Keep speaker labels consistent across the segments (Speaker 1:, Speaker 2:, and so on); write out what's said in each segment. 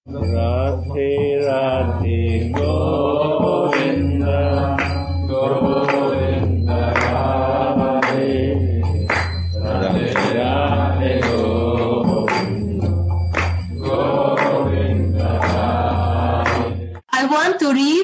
Speaker 1: Radhe Radhe Govinda Govinda Radhe Radhe Radhe Govinda Govinda Radhe.
Speaker 2: I want to read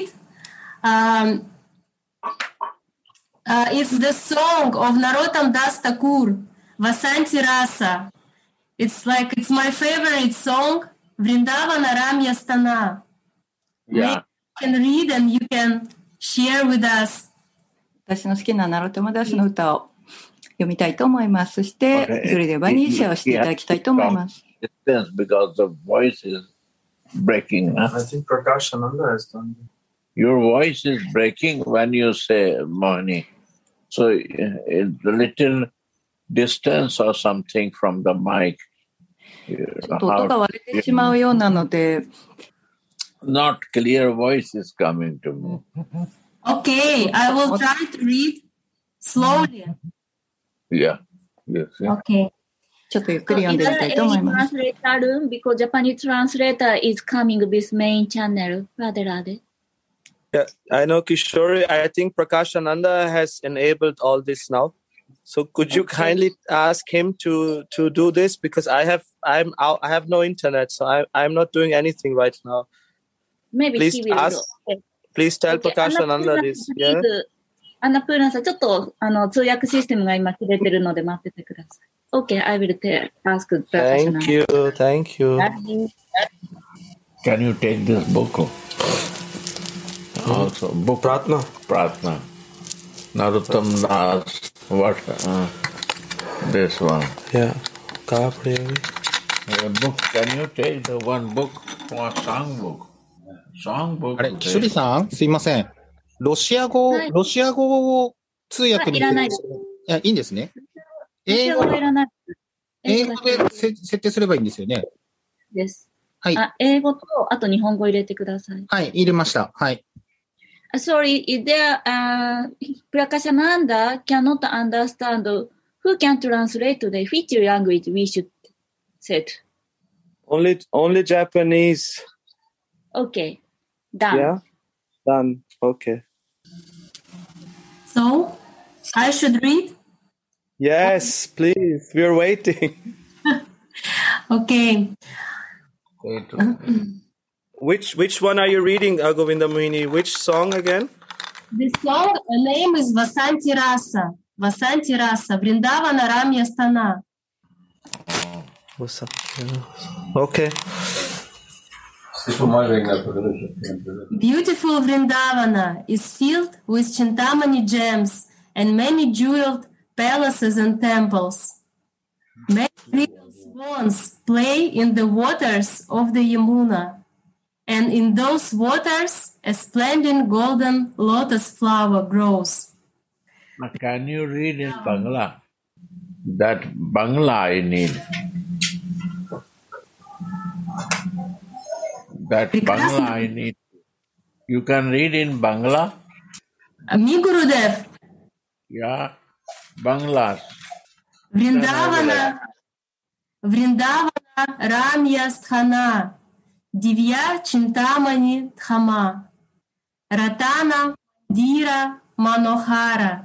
Speaker 2: it's the song of Narottam Das Thakur, Vasanti Rasa. It's my favorite song, Vrindavana Ramya Stana.
Speaker 1: Yeah.
Speaker 2: You can read and you can share with us.
Speaker 3: 私の好きなナロトマダスの歌を読みたいと思います。そして、それで場にシェアしていただきたいと思います。
Speaker 1: Because the voice is breaking. Huh?
Speaker 4: I think Prakash Ananda has done it.
Speaker 1: Your voice is breaking when you say Mohini. So a little distance or something from the mic.
Speaker 3: 音が割れてしまうようなので
Speaker 1: Not clear voice is coming to me.
Speaker 2: Okay, I will try to read slowly.
Speaker 1: Yeah. Yes.
Speaker 2: Okay.
Speaker 3: ちょっとゆっくり読んでみたいと思います。
Speaker 5: Translator room because Japanese translator is coming with main channel. Radhe.
Speaker 4: Yeah, I know Kishori. I think Prakash Ananda has enabled all this now. So could you kindly ask him to do this because I have no internet, so I'm not doing anything right now.
Speaker 5: Maybe
Speaker 4: please
Speaker 5: he will.
Speaker 4: Ask. Please tell Prakash Ananda this. Yeah.
Speaker 5: アンナプーナさん、ちょっと通訳システムが今切れてるので待っててください。Okay, I will ask Prakash Ananda.
Speaker 4: Thank you.
Speaker 1: Can you take this book? Also, book Pratna. Narottam Das. What? This one.
Speaker 4: Yeah.
Speaker 1: Book. Can you take the one book for songbook? Songbook.
Speaker 6: あれ、キショリさん、すいません。ロシア語を通訳に。
Speaker 5: いらないです。
Speaker 6: いや、いいんですね。
Speaker 5: 英語はいらない。
Speaker 6: 英語で設定すればいいんですよね。
Speaker 5: です。
Speaker 6: はい。
Speaker 5: 英語と、あと日本語入れてください。
Speaker 6: はい、入れました。はい。
Speaker 5: Sorry, is there Prakash Ananda cannot understand who can translate today? Which language we should set?
Speaker 4: Only Japanese.
Speaker 5: Okay, done.
Speaker 4: Yeah, done. Okay.
Speaker 2: So, I should read?
Speaker 4: Yes, please. We're waiting.
Speaker 2: Okay.
Speaker 4: Which one are you reading, Govinda Mohini? Which song again?
Speaker 2: The song name is Vasanti Rasa. Vasanti Rasa. Vrindavana Ramya Stana.
Speaker 4: Okay.
Speaker 2: Beautiful Vrindavana is filled with Chintamani gems and many jeweled palaces and temples. Many little swans play in the waters of the Yamuna. And in those waters, a splendid golden lotus flower grows.
Speaker 1: Can you read in Bangla? That Bangla I need. That Bangla I need. You can read in Bangla?
Speaker 2: Me, Gurudev.
Speaker 1: Yeah, Bangla.
Speaker 2: Vrindavana Ramya Sthana. Divya Chintamani Dhama. Ratana Dira Manohara.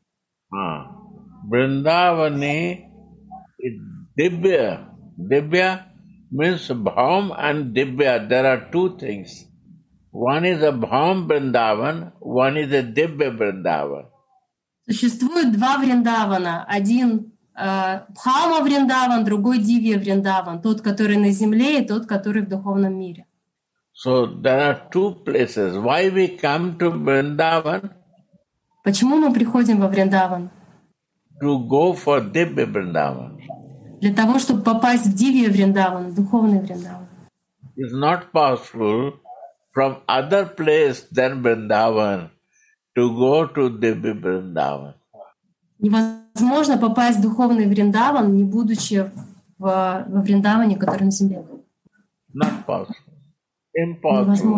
Speaker 1: Vrindavani is Dibya. Dibya means Bhaum and Dibya. There are two things. One is a Bhaum Vrindavan, one is a Dibya Vrindavan.
Speaker 2: Существует два Вриндавана. Один Бхаума Вриндаван, другой Дивья Вриндаван. Тот, который на земле, и тот, который в духовном мире.
Speaker 1: So there are two places. Why we come to Vrindavan?
Speaker 2: Почему мы приходим во Вриндаван?
Speaker 1: To go for Dibya Vrindavan.
Speaker 2: Для того, чтобы попасть в Дивья Вриндаван, в духовный Вриндаван.
Speaker 1: It's not possible from other place than Vrindavan to go to Dibya Vrindavan.
Speaker 2: Невозможно попасть в духовный Вриндаван, не будучи во Вриндаване, который на земле.
Speaker 1: Not possible. Impossible.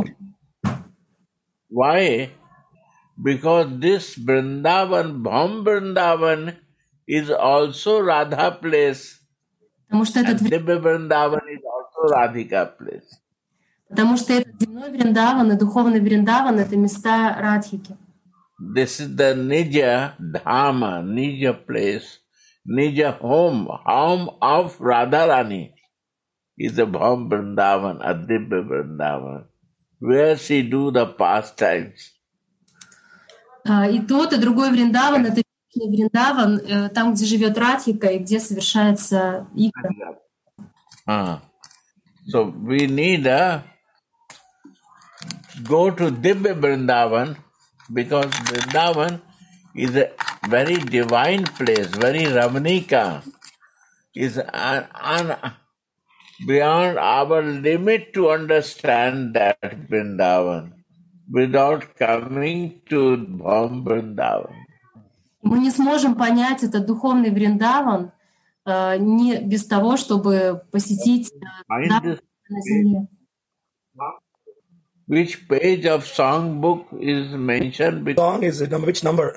Speaker 1: Why? Because this Vrindavan, Bhaum Vrindavan, is also Radha place.
Speaker 2: Потому что этот
Speaker 1: Dibya Vrindavan is also Radhika place.
Speaker 2: Потому что это земной Вриндаван и духовный Вриндаван — это места Радхики.
Speaker 1: This is the Nija Dhama, Nija place, Nija home of Radharani is the Bham Vrindavan, Adibya Vrindavan, where she do the pastimes.
Speaker 2: И тот, и другой Вриндаван — это вечный Вриндаван, там, где живет Радхика и где совершается икра.
Speaker 1: So we need go to Dibya Vrindavan, because Vrindavan is a very divine place, very Ramanika, is beyond our limit to understand that Vrindavan without coming to Bham Vrindavan.
Speaker 2: Мы не сможем понять этот духовный Вриндаван не без того, чтобы посетить Вриндаван на земле.
Speaker 1: Which page of song book is mentioned?
Speaker 4: Song is it? Which number?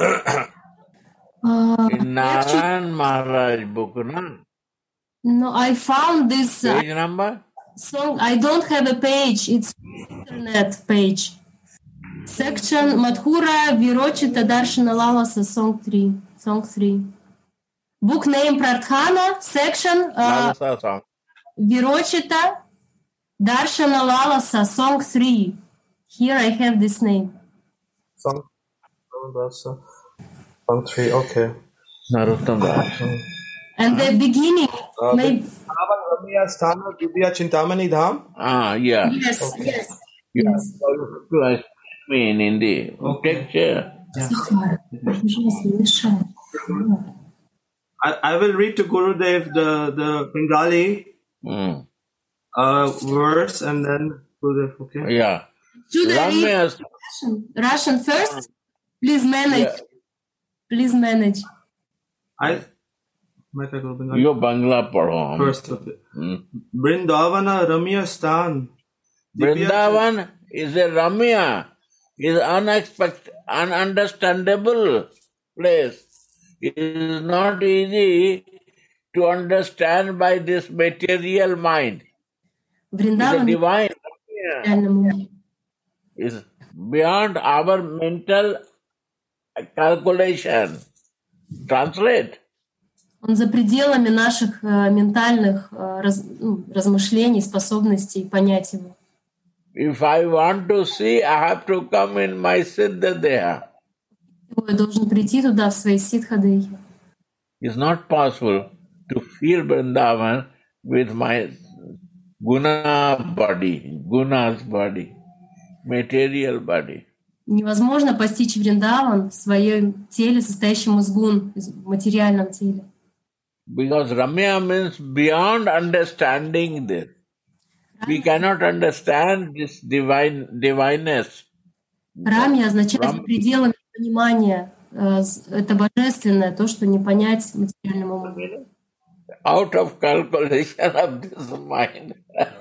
Speaker 1: In Narayan Maharaj book, no?
Speaker 2: No, I found this
Speaker 1: Page number?
Speaker 2: song. I don't have a page. It's internet page. Section Madhura Virochita Darshana Lalasa, song 3. Song 3. Book name Prarthana, section
Speaker 1: Lalasa song.
Speaker 2: Virochita Darshana Lalasa, song 3. Here I have this name.
Speaker 4: Song 3, okay.
Speaker 1: Narottam Das.
Speaker 2: And the beginning, maybe.
Speaker 4: Ramya Sthana Dibya Chintamani Dham?
Speaker 1: Yeah.
Speaker 2: Yes,
Speaker 1: Okay.
Speaker 2: yes.
Speaker 1: Yeah.
Speaker 2: Yes.
Speaker 1: You ask me in Hindi. Take care.
Speaker 4: I will read to Gurudev the Bengali verse and then Gurudev, okay?
Speaker 1: Yeah.
Speaker 2: Should I read
Speaker 1: Ramya,
Speaker 2: Russian first? Please manage.
Speaker 1: Yeah.
Speaker 2: Please manage.
Speaker 1: यो बंगला पढ़ो हम.
Speaker 4: First, okay. Vrindavana Ramya Sthan.
Speaker 1: Vrindavan is a Ramya, is unexpected, ununderstandable place. It is not easy to understand by this material mind. It's a
Speaker 2: Вриндаван
Speaker 1: divine Ramya. Is beyond our mental calculation. Translate.
Speaker 2: Он за пределами наших ментальных размышлений, способностей понять его.
Speaker 1: If I want to see, I have to come in my Siddha Deha.
Speaker 2: Я должен прийти туда в своей ситхадехе.
Speaker 1: It's not possible to feel Vrindavan with my Guna's body, material body.
Speaker 2: Невозможно постичь Вриндаван в своем теле, состоящем из гун, в материальном теле.
Speaker 1: Because Ramya means beyond understanding this. We cannot understand this divineness.
Speaker 2: Рами означает за пределами понимания. Это божественное, то, что не понять материальным умом.
Speaker 1: Out of calculation of this mind.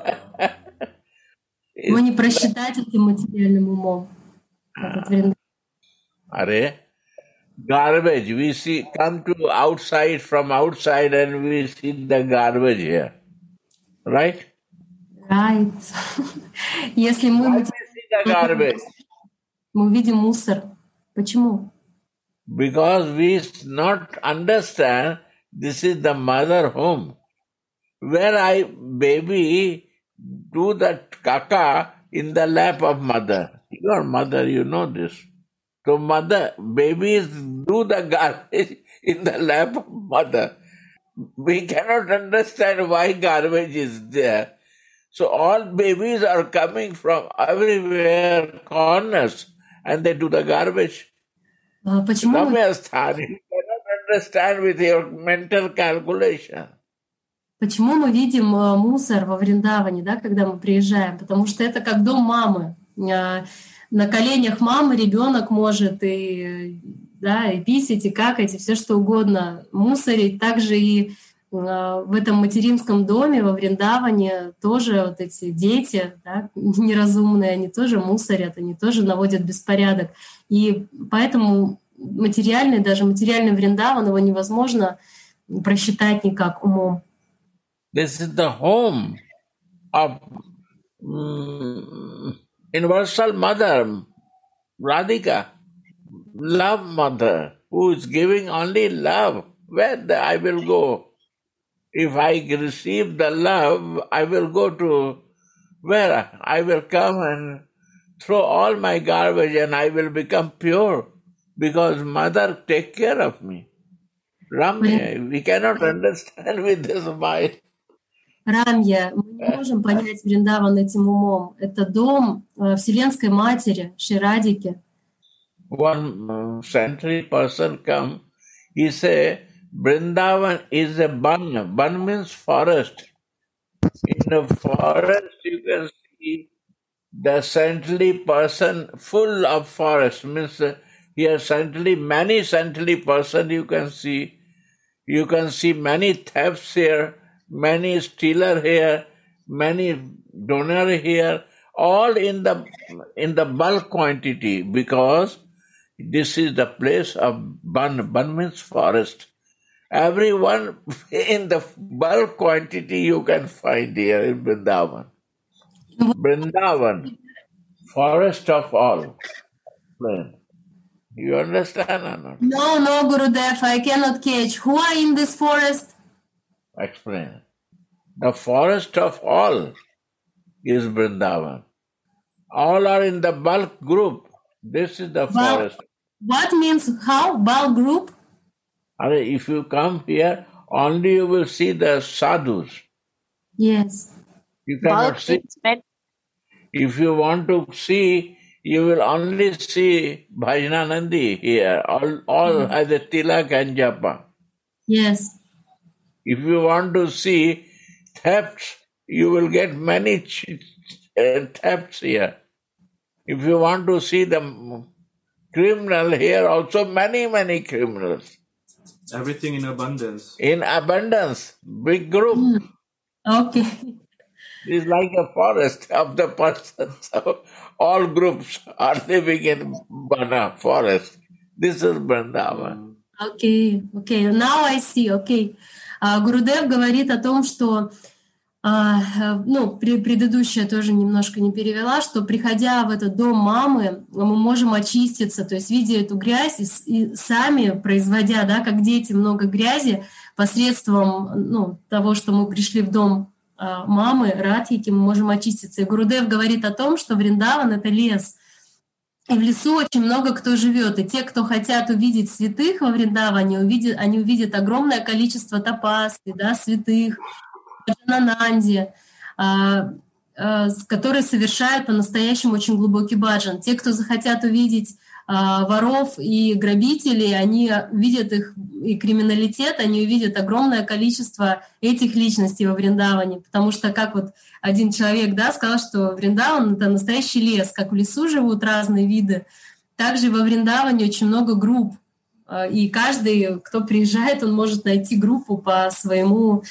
Speaker 2: Его не просчитать этим материальным умом.
Speaker 1: Are garbage. We see, come to outside from outside and we see the garbage here. Right?
Speaker 2: Right. Если
Speaker 1: Why we see the garbage?
Speaker 2: мы увидим мусор. Почему?
Speaker 1: Because we not understand this is the mother home. Where baby do that caca in the lap of mother. Your mother, you know this. So babies do the garbage in the lap of mother. We cannot understand why garbage is there. So all babies are coming from everywhere, corners, and they do the garbage.
Speaker 2: Почему мы
Speaker 1: Ramyasthan, you cannot understand with your mental calculation.
Speaker 2: Почему мы видим мусор во Вриндаване, да, когда мы приезжаем? Потому что это как дом мамы. На коленях мамы ребенок может и писать, и какать, и все что угодно мусорить. Также и в этом материнском доме во Вриндаване тоже вот эти дети, да, неразумные, они тоже мусорят, они тоже наводят беспорядок. И поэтому даже материальный Вриндаван, его невозможно просчитать никак умом.
Speaker 1: This is the home of universal mother, Radhika, love mother, who is giving only love. I will go? If I receive the love, I will go to where? I will come and throw all my garbage and I will become pure because mother take care of me. Ramya, we cannot understand with this mind.
Speaker 2: Рамья, мы не можем понять Вриндаван этим умом. Это дом Вселенской Матери, Шри-Радики.
Speaker 1: One century person come, he say, Vrindavan is a ban. Ban means forest. In the forest you can see the saintly person full of forest. Means here saintly, many saintly person you can see. You can see many thefts here, many stealer here, many donor here, all in the bulk quantity because this is the place of ban. Ban means forest. Everyone in the bulk quantity you can find here in Vrindavan. Vrindavan, forest of all. You understand or not?
Speaker 2: No, Gurudev, I cannot catch. Who are in this forest?
Speaker 1: Explain. The forest of all is Vrindavan. All are in the bulk group. This is the forest.
Speaker 2: What means how? Bulk group?
Speaker 1: If you come here, only you will see the sadhus.
Speaker 2: Yes.
Speaker 1: You cannot see. If you want to see, you will only see Bhajananandi here. All has a tilak and japa.
Speaker 2: Yes.
Speaker 1: If you want to see thefts, you will get many thefts here. If you want to see the criminal here, also many criminals.
Speaker 7: Everything in abundance.
Speaker 1: In abundance, big group.
Speaker 2: Okay.
Speaker 1: It's like a forest of the person. So all groups are living in Bana forest. This is Vrindavan.
Speaker 2: Okay. Now I see. Okay. Гурудев говорит о том, что, предыдущая тоже немножко не перевела, что приходя в этот дом мамы, мы можем очиститься, то есть видя эту грязь и сами производя, да, как дети, много грязи посредством того, что мы пришли в дом мамы, Радхики, мы можем очиститься. И Гурудев говорит о том, что Вриндаван — это лес. И в лесу очень много кто живет. И те, кто хотят увидеть святых во Вриндаване, они увидят огромное количество тапаси, да, святых, Баджанананди, которые совершают по-настоящему очень глубокий баджан. Те, кто захотят увидеть воров и грабителей, они видят их и криминалитет, они увидят огромное количество этих личностей во Вриндаване, потому что, как вот один человек, да, сказал, что Вриндаван — это настоящий лес, как в лесу живут разные виды, также во Вриндаване очень много групп, и каждый, кто приезжает, он может найти группу по своему,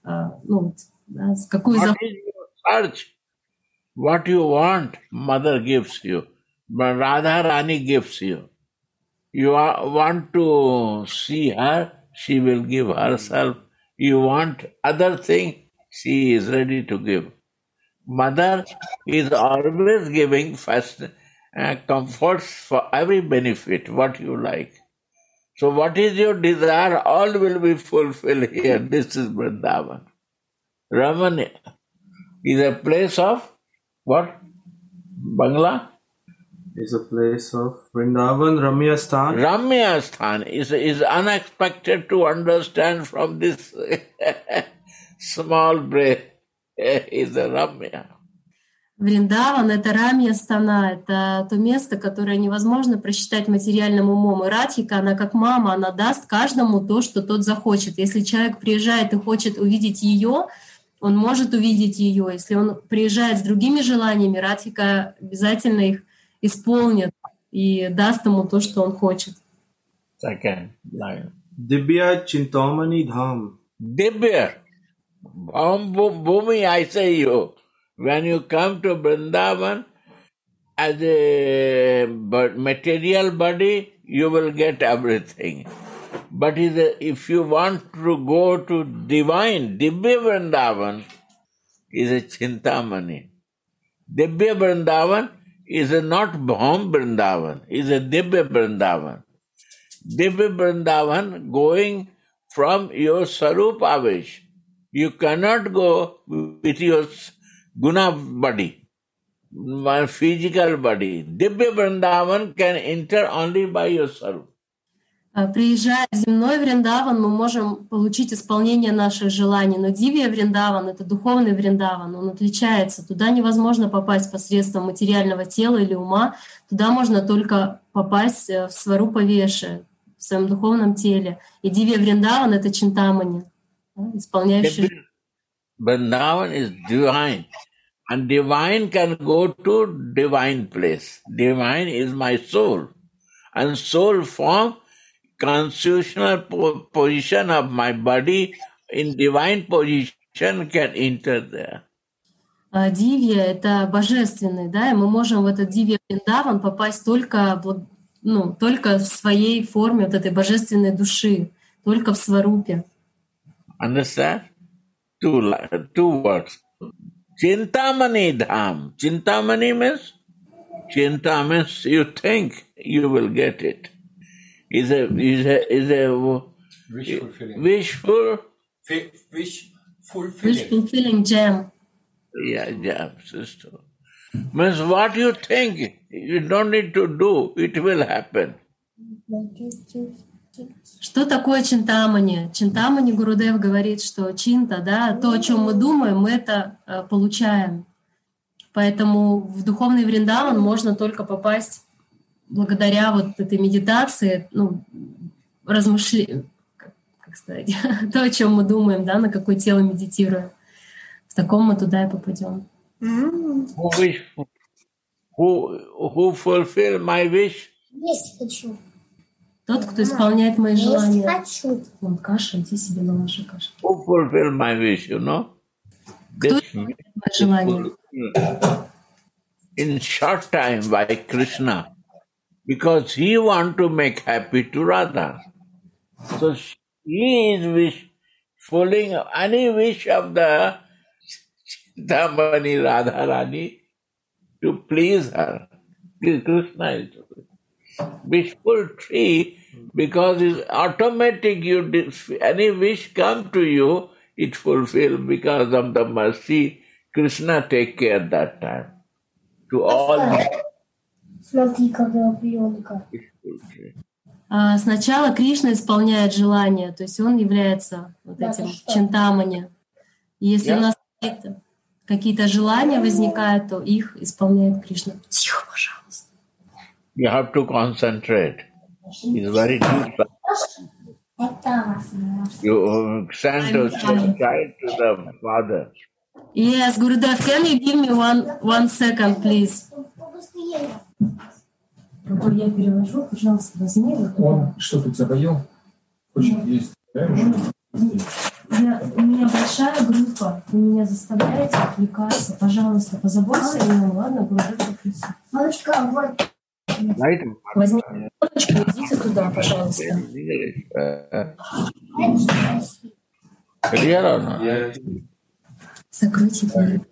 Speaker 2: какую
Speaker 1: захочет. What you want, mother gives you. Radha Rani gives you. You want to see her, she will give herself. You want other thing, she is ready to give. Mother is always giving first comforts for every benefit, what you like. So what is your desire, all will be fulfilled here. This is Vrindavan. Ramana is a place of what? Bangla?
Speaker 7: Is a place of Vrindavan, Ramya Sthan.
Speaker 1: Ramya Sthan is unexpected to understand from this small brain. Is a Ramya.
Speaker 2: Вриндаван — это Рамья Стана, это то место, которое невозможно просчитать материальным умом. И Радхика, она как мама, она даст каждому то, что тот захочет. Если человек приезжает и хочет увидеть ее, он может увидеть ее. Если он приезжает с другими желаниями, Радхика обязательно их исполнит и даст ему то, что он хочет.
Speaker 1: Second line.
Speaker 7: Dibya Chintamani Dham.
Speaker 1: Dibya. Bhumi, I say you. When you come to Vrindavan as a material body, you will get everything. But if you want to go to divine, Dibya Vrindavan is a Chintamani. Dibya Vrindavan is not Bhaum Vrindavan, is a Divya Vrindavan. Divya Vrindavan going from your Sarup Avesh. You cannot go with your guna body, my physical body. Divya Vrindavan can enter only by your Sarup.
Speaker 2: Приезжая в земной Вриндаван, мы можем получить исполнение наших желаний, но Дивья Вриндаван — это духовный Вриндаван, он отличается. Туда невозможно попасть посредством материального тела или ума, туда можно только попасть в Сварупа Веши, в своем духовном теле. И Дивья Вриндаван — это Чинтамани, исполняющий...
Speaker 1: Vrindavan is divine, and divine can go to divine place. Divine is my soul, and soul form constitutional position of my body in divine position can enter there.
Speaker 2: Дивья — это божественный, да, и мы можем в этот Дивья Вриндаван попасть только в своей форме вот этой божественной души, только в Сварупе.
Speaker 1: Understand? Two words. Chintamani Dham. Chintamani means? Chinta means you think you will get it. Is a wish
Speaker 2: fulfilling gem.
Speaker 1: Yeah, gem, sister. Means what you think, you don't need to do, it will happen.
Speaker 2: Что такое Чинтамани? Чинтамани Гурудев говорит, что чинта, да, то, о чем мы думаем, мы это получаем. Поэтому в духовный Вриндаван можно только попасть благодаря вот этой медитации, размышления, как сказать, то, о чем мы думаем, да, на какое тело медитируем. В таком мы туда и попадем.
Speaker 1: Who fulfill my wish?
Speaker 8: Есть хочу.
Speaker 2: Тот, кто исполняет мои желания.
Speaker 8: Хочу.
Speaker 2: Вон каша, иди себе наложи кашу.
Speaker 1: Who fulfill my wish, you know?
Speaker 2: Кто исполняет мои желания?
Speaker 1: In short time by Krishna, because he want to make happy to Radha. So he is fulfilling any wish of the Chintamani Radharani to please her. Krishna is wishful tree because it's automatic. Any wish come to you, it fulfill because of the mercy. Krishna take care that time to all.
Speaker 8: Смотри, когда пьёнка.
Speaker 2: Сначала Кришна исполняет желания, то есть он является вот этим Чинтамани. И если у нас какие-то желания возникают, то их исполняет Кришна. Тихо, пожалуйста.
Speaker 1: You have to concentrate. It's very deep. You send the child to the father.
Speaker 2: Yes, Gurudev, can you give me one second, please? Я перевожу, пожалуйста, возьми.
Speaker 9: Он что тут запоел? Хочет есть.
Speaker 2: У меня большая группа, вы меня заставляете отвлекаться. Пожалуйста, позаботься о нем, ладно? Гурудев попросил.
Speaker 8: Малышка, вот.
Speaker 2: Возьми ручку, идите туда, пожалуйста. Закройте дверь.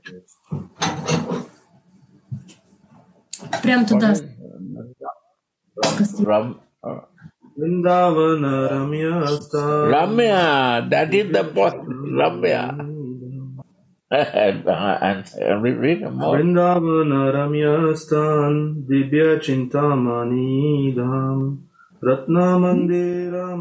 Speaker 2: Прям туда.
Speaker 7: Vrindavana Ramya Stan.
Speaker 1: Ramya, that is the boss. Ramya. And we read more.
Speaker 7: Vrindavana Ramya Stan Dibya Chintamani Dham Ratna Mandira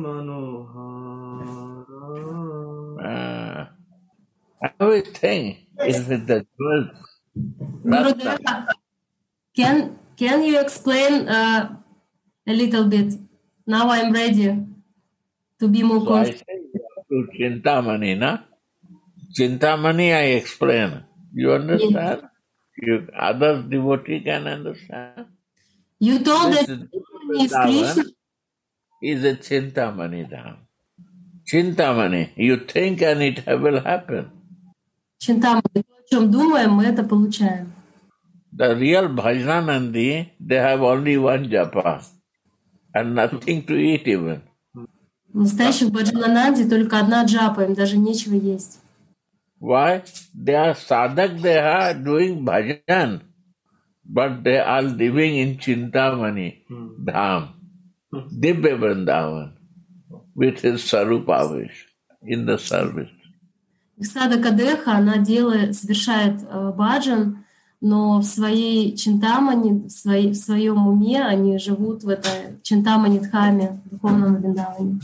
Speaker 7: Manohara.
Speaker 1: Everything is with the jewels.
Speaker 2: Gurudev, can you explain a little bit? Now I'm ready to be more
Speaker 1: confident. To Chintamani, na? Chintamani I explain. You understand?
Speaker 2: Yes.
Speaker 1: Other devotee can understand.
Speaker 2: You told that Chintamani is Krishna.
Speaker 1: Is a Chintamani Dham. Chintamani, you think and it will happen.
Speaker 2: Чинтамани, то, о чем думаем, мы это получаем.
Speaker 1: The real Bhajananandi, they have only one japa and nothing to eat even.
Speaker 2: Настоящих Баджанананди только одна джапа, им даже нечего есть.
Speaker 1: Why? They are sadhak, they are doing bhajan. but they are living in Chintamani Dham, Dibya Vrindavan, with his Sarupavish in the service.
Speaker 2: Садха Кадеха, она совершает баджан, но в своей Чинтамани, в своем уме они живут в этой Чинтамани Дхаме, в духовном Вриндаване.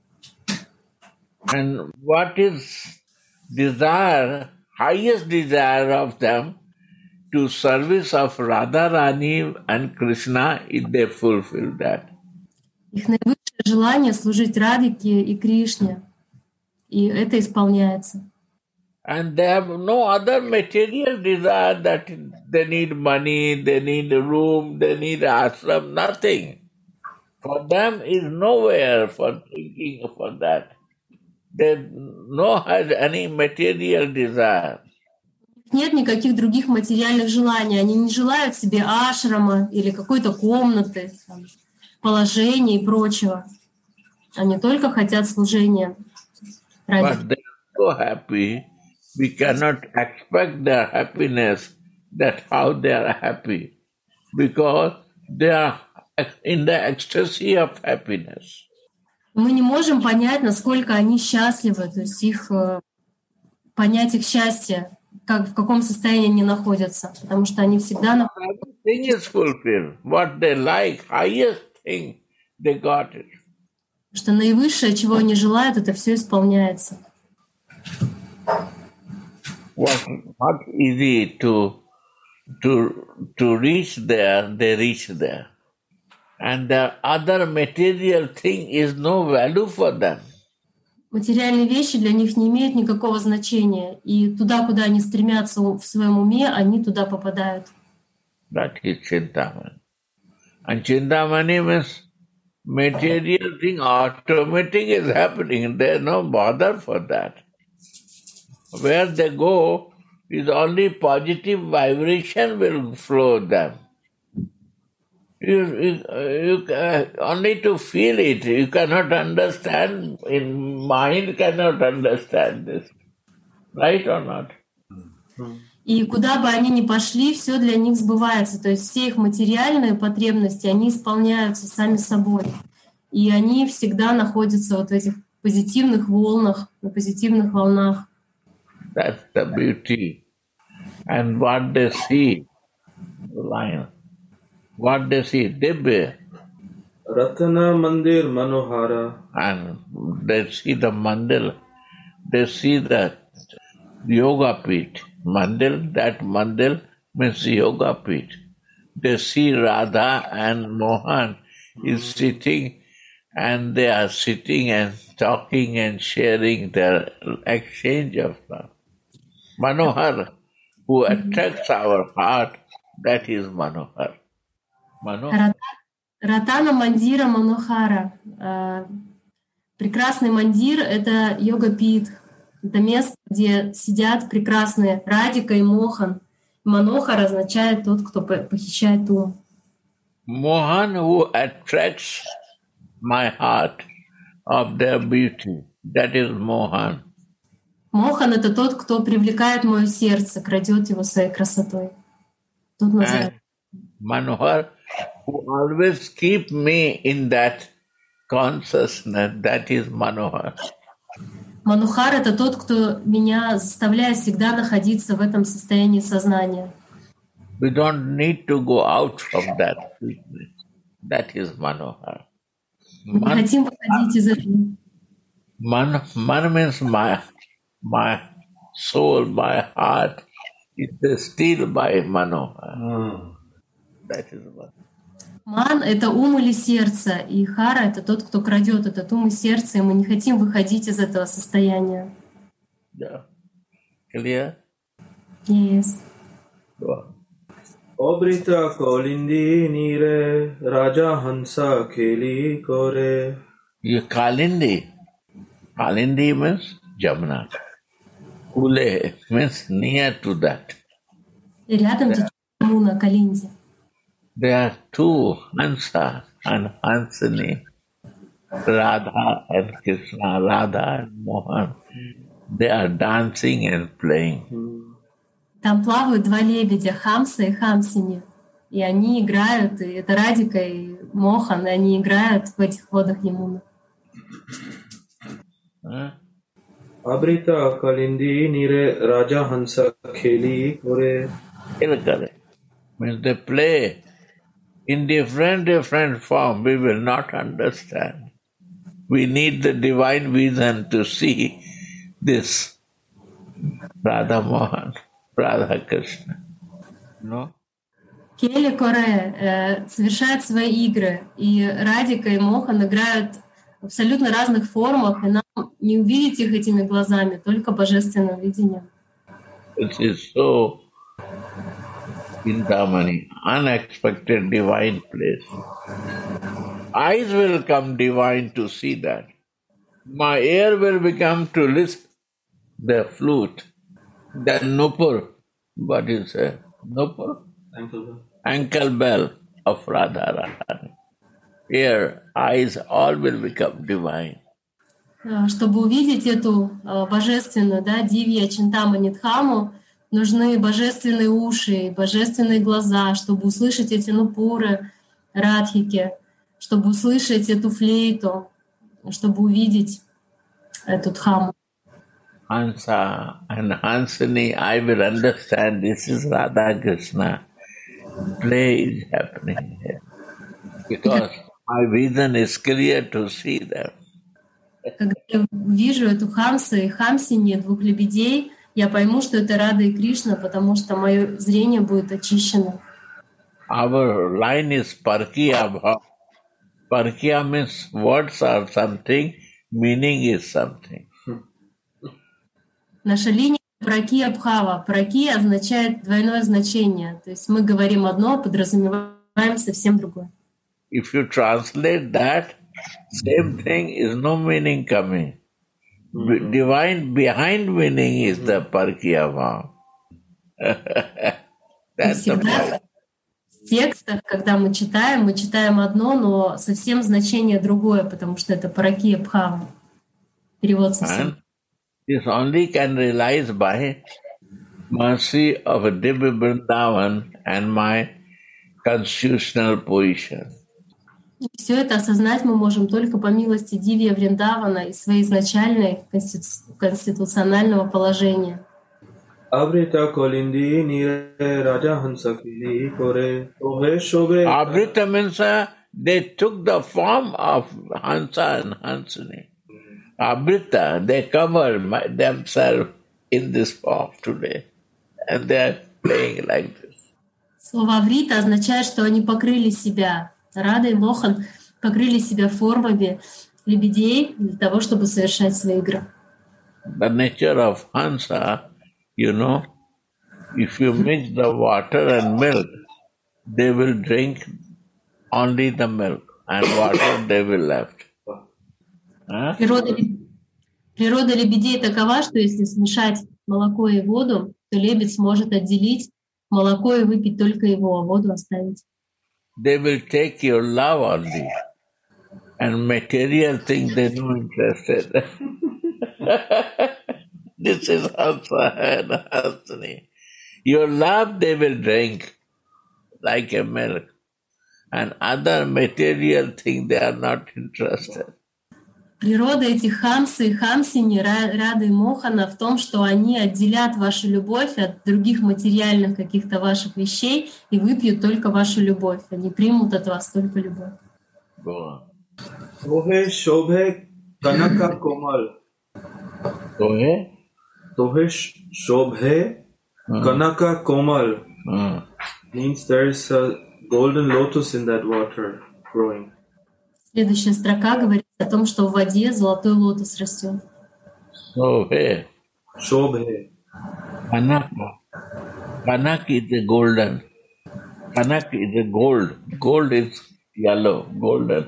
Speaker 1: And what is desire, highest desire of them, to service of Radharani and Krishna, if they fulfill that.
Speaker 2: Их наивысшее желание служить Радхике и Кришне, и это исполняется.
Speaker 1: And they have no other material desire that they need money, they need a room, they need ashram, nothing. For them is nowhere for thinking for that. They no has any material desire.
Speaker 2: Нет никаких других материальных желаний. Они не желают себе ашрама или какой-то комнаты, положения и прочего. Они только хотят служения.
Speaker 1: But they are so happy. We cannot expect their happiness, that how they are happy, because they are in the ecstasy of happiness.
Speaker 2: Мы не можем понять, насколько они счастливы, то есть понять их счастье, в каком состоянии они находятся, потому что они всегда находятся.
Speaker 1: Everything is fulfilled. What they like, highest thing, they got it.
Speaker 2: Что наивысшее, чего они желают, это все исполняется.
Speaker 1: What easy to reach there, they reach there. And the other material thing is no value for them.
Speaker 2: Материальные вещи для них не имеют никакого значения. И туда, куда они стремятся в своем уме, они туда попадают.
Speaker 1: That is Chintamani. And Chintamani means material thing, automatic is happening. There is no bother for that. Where they go is only positive vibration will flow them. You only to feel it. You cannot understand. In mind cannot understand this. Right or not?
Speaker 2: И куда бы они ни пошли, все для них сбывается. То есть все их материальные потребности, они исполняются сами собой. И они всегда находятся вот в этих позитивных волнах, на позитивных волнах.
Speaker 1: That's the beauty. And what they see, line. What they see, Dibya.
Speaker 7: Ratana Mandir Manohara.
Speaker 1: And they see the mandal. They see the yoga pit. Mandal, that mandal means yoga pit. They see Radha and Mohan is sitting, and they are sitting and talking and sharing their exchange of love. Manohar, who attracts our heart, that is Manohar.
Speaker 2: Ратана Мандира Манохара. Прекрасный мандир — это йога-пит. Это место, где сидят прекрасные Радика и Мохан. Манохар означает тот, кто похищает ум.
Speaker 1: Mohan, who attracts my heart of their beauty, that is Mohan.
Speaker 2: Мохан — это тот, кто привлекает мое сердце, крадет его своей красотой. Тут называется.
Speaker 1: Manohar, who always keep me in that consciousness, that is Manohar.
Speaker 2: Манухар — это тот, кто меня заставляет всегда находиться в этом состоянии сознания.
Speaker 1: We don't need to go out from that. That is Manohar.
Speaker 2: Мы не хотим выходить из этого.
Speaker 1: Man means my soul, my heart is still by Manohar. That is what.
Speaker 2: Ман — это ум или сердце, и Хара — это тот, кто крадет этот ум и сердце, и мы не хотим выходить из этого состояния.
Speaker 1: Yeah. Clear?
Speaker 2: Yes.
Speaker 7: Obrita Kalindi Nire Raja Hansa Kheli Kore.
Speaker 1: Kalindi. Kalindi means Jamuna. Kule means near to that.
Speaker 2: И рядом течет Ямуна, Калинди.
Speaker 1: There are two Hansa and Hansini, Radha and Krishna, Radha and Mohan. They are dancing and playing.
Speaker 2: Там плавают два лебедя, Хамса и Хамсини. и они играют, и это Радика и Мохан, и они играют в этих водах Ямуны.
Speaker 7: Abrita Kalindi Nire Raja Hansa Kheli Ore.
Speaker 1: Means they play in different form. We will not understand. We need the divine vision to see this Radha Mohan, Radha Krishna. No?
Speaker 2: Кели Коре совершает свои игры, и Радика и Мохан играют в абсолютно разных формах, и нам не увидеть их этими глазами, только божественным видением.
Speaker 1: It is so Chintamani, unexpected divine place. Eyes will come divine to see that. My ear will become to listen the flute, the nupur. What is it? Nupur? Ankle bell of Radharani. Ear, eyes, all will become divine.
Speaker 2: Чтобы увидеть эту божественную, Дивья Чинтамани Дхаму, нужны божественные уши, божественные глаза, чтобы услышать эти нупуры, радхики, чтобы услышать эту флейту, чтобы увидеть эту Дхаму.
Speaker 1: Hansa and Hansini, I will understand this is Radha Krishna. Play is happening here. Because my vision is clear to see them.
Speaker 2: Когда я вижу эту Хамсу и Хамсини, двух лебедей, я пойму, что это Рада и Кришна, потому что мое зрение будет очищено.
Speaker 1: Our line is Parkiya Bhav. Parkiya means words are something, meaning is something.
Speaker 2: Наша линия Пракия Бхава. Пракия означает двойное значение. То есть мы говорим одно, подразумеваем совсем другое.
Speaker 1: If you translate that, same thing is no meaning coming. Divine behind meaning is the Parkiya Bhav. That's the point.
Speaker 2: В текстах, когда мы читаем одно, но совсем значение другое, потому что это Паракия Бхава. Перевод совсем.
Speaker 1: This only can realize by mercy of a Divya Vrindavan and my constitutional position.
Speaker 2: Все это осознать мы можем только по милости Дивья Вриндавана и своей изначальной конституционального положения.
Speaker 7: Abrita Kalindi Nire Raja Hansa Kheli Ore.
Speaker 1: Abrita means they took the form of Hansa and Hansini. Abrita, they covered themselves in this form today. And they are playing like this.
Speaker 2: Слово «аврита» означает, что они покрыли себя. Рада и Мохан покрыли себя формами лебедей для того, чтобы совершать свои игры.
Speaker 1: The nature of Hansa, if you mix the water and milk, they will drink only the milk and water they will left.
Speaker 2: Природа лебедей такова, что если смешать молоко и воду, то лебедь сможет отделить молоко и выпить только его, а воду оставить.
Speaker 1: They will take your love only, and material things they don't interested. This is Hansa and Hansini. Your love they will drink like a milk, and other material things they are not interested.
Speaker 2: Природа этих Хамсы и Хамсини, Рады и Мохана в том, что они отделят вашу любовь от других материальных каких-то ваших вещей и выпьют только вашу любовь. Они примут от вас только любовь.
Speaker 7: Tohe Shobhe Kanaka Komal. Tohe Shobhe Kanaka Komal. Means there is a golden lotus in that water growing.
Speaker 2: Следующая строка говорит о том, что в воде золотой лотос растет.
Speaker 1: Shobhe. Kanaka. Kanak is the golden. Kanak is the gold. Gold is yellow. Golden.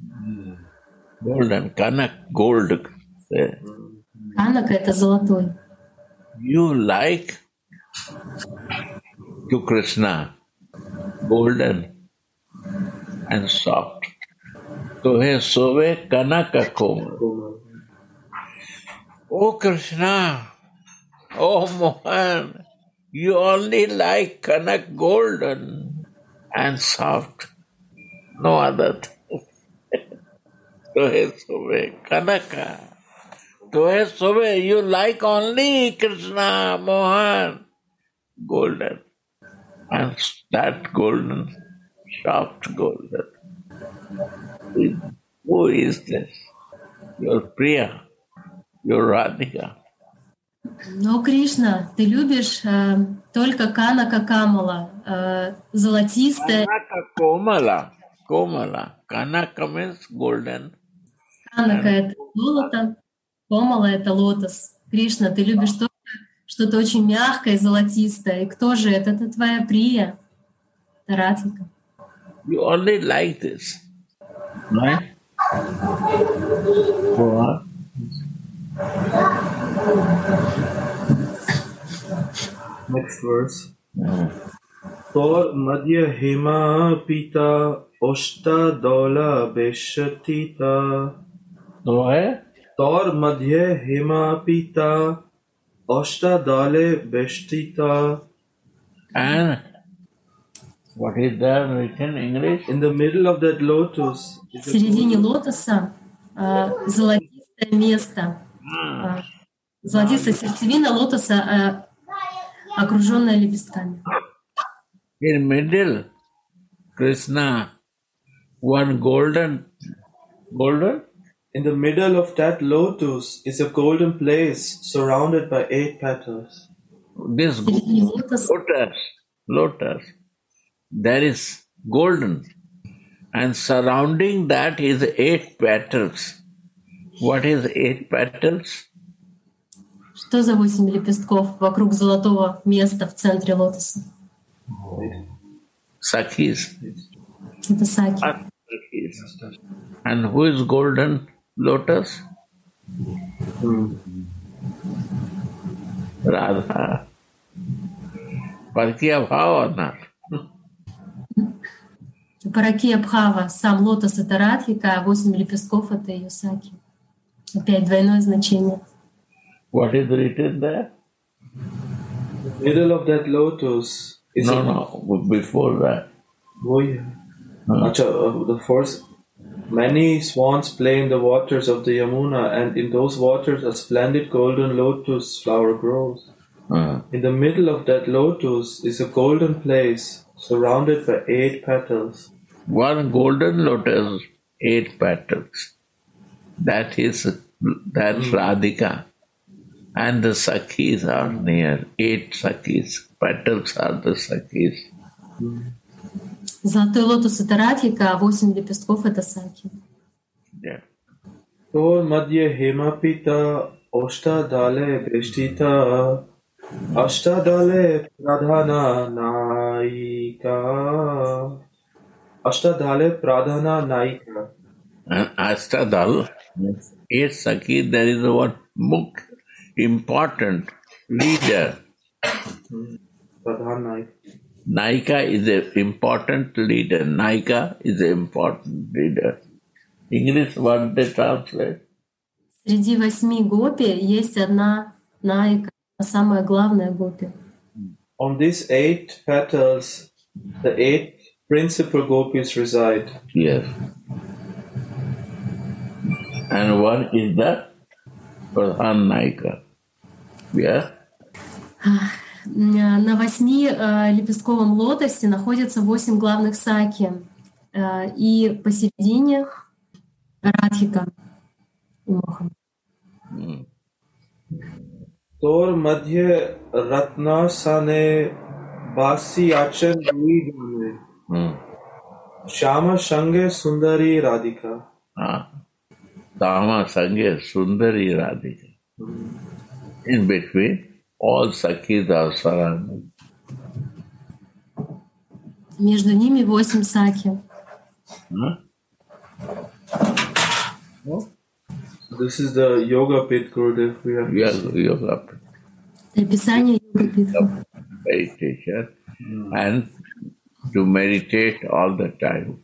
Speaker 1: Kanak, gold.
Speaker 2: Канак — это золотой.
Speaker 1: You like to Krishna, golden and soft. Tohe Sove Kanaka Komal. Oh Krishna, oh Mohan, you only like Kanak golden. and soft. No other thing. Tohe sobe, Kanaka. Tohe sobe, you like only Krishna, Mohan. Golden. And that golden, soft golden. Who is this? Your Priya, your Radhika.
Speaker 2: Но, Кришна, ты любишь только Канака Камала, золотистая.
Speaker 1: Kanaka Komala. Komala. Kanaka means golden.
Speaker 2: Канака — это золото, Комала — это лотос. Кришна, ты любишь только что-то очень мягкое, золотистое. И кто же это? Это твоя Прия, это Радхика.
Speaker 1: You only like this, right? What?
Speaker 7: Next verse. Tor madhya hema pita oshta dola beshatita. Tor madhya hema pita oshta dale beshtita.
Speaker 1: And what is there written in English?
Speaker 7: In the middle of that lotus.
Speaker 2: В середине лотоса золотистое место. Золотистая сердцевина лотоса, окруженная лепестками.
Speaker 1: In middle, Krishna, one golden.
Speaker 7: In the middle of that lotus is a golden place surrounded by 8 petals.
Speaker 1: This lotus, there is golden, and surrounding that is 8 petals. What is 8 petals?
Speaker 2: Что за 8 лепестков вокруг золотого места в центре лотоса?
Speaker 1: Sakhis.
Speaker 2: Это саки.
Speaker 1: And who is golden lotus? Radha. Parkiya Bhava or not?
Speaker 2: Паракия Бхава, сам лотос — это Радхика, а 8 лепестков — это ее саки. Опять двойное значение.
Speaker 1: What is written there?
Speaker 7: The middle of that lotus is
Speaker 1: before that.
Speaker 7: Oh yeah. The first, many swans play in the waters of the Yamuna, and in those waters a splendid golden lotus flower grows. In the middle of that lotus is a golden place surrounded by 8 petals.
Speaker 1: One golden lotus, 8 petals. That's Radhika. And the Sakhis are near. 8 Sakhis. Petals are the Sakhis.
Speaker 2: Золотой лотос — это Радхика, а 8 лепестков — это саки.
Speaker 1: Yeah.
Speaker 7: Tor madhya hemapita oshta dale beshtita ashta dale pradhana naika. Ashta dale pradhana naika.
Speaker 1: And Ashtadal, 8 Sakhi, there is one mukh, important leader.
Speaker 7: Pradhan Naika.
Speaker 1: Naika is an important leader. Naika is an important leader. English, what they translate?
Speaker 2: Среди 8 гопи есть одна Наика, самая главная гопи.
Speaker 7: On these 8 petals, the 8 principal gopis reside.
Speaker 1: Yes. And one is the Pradhan Naika. Yeah?
Speaker 2: На 8-лепестковом лотосе находятся 8 главных саки. И посередине Радхика.
Speaker 7: Tor madhya ratna sane basi achan duidane. Shama shange sundari radhika.
Speaker 1: Shama shange sundari radhika. In between, all Sakhis are surrounded.
Speaker 2: Между ними 8 саки.
Speaker 7: This is the Yoga Pit Gurudev.
Speaker 1: Yoga Pit.
Speaker 2: Описание Yoga Pit.
Speaker 1: Meditation and to meditate all the time.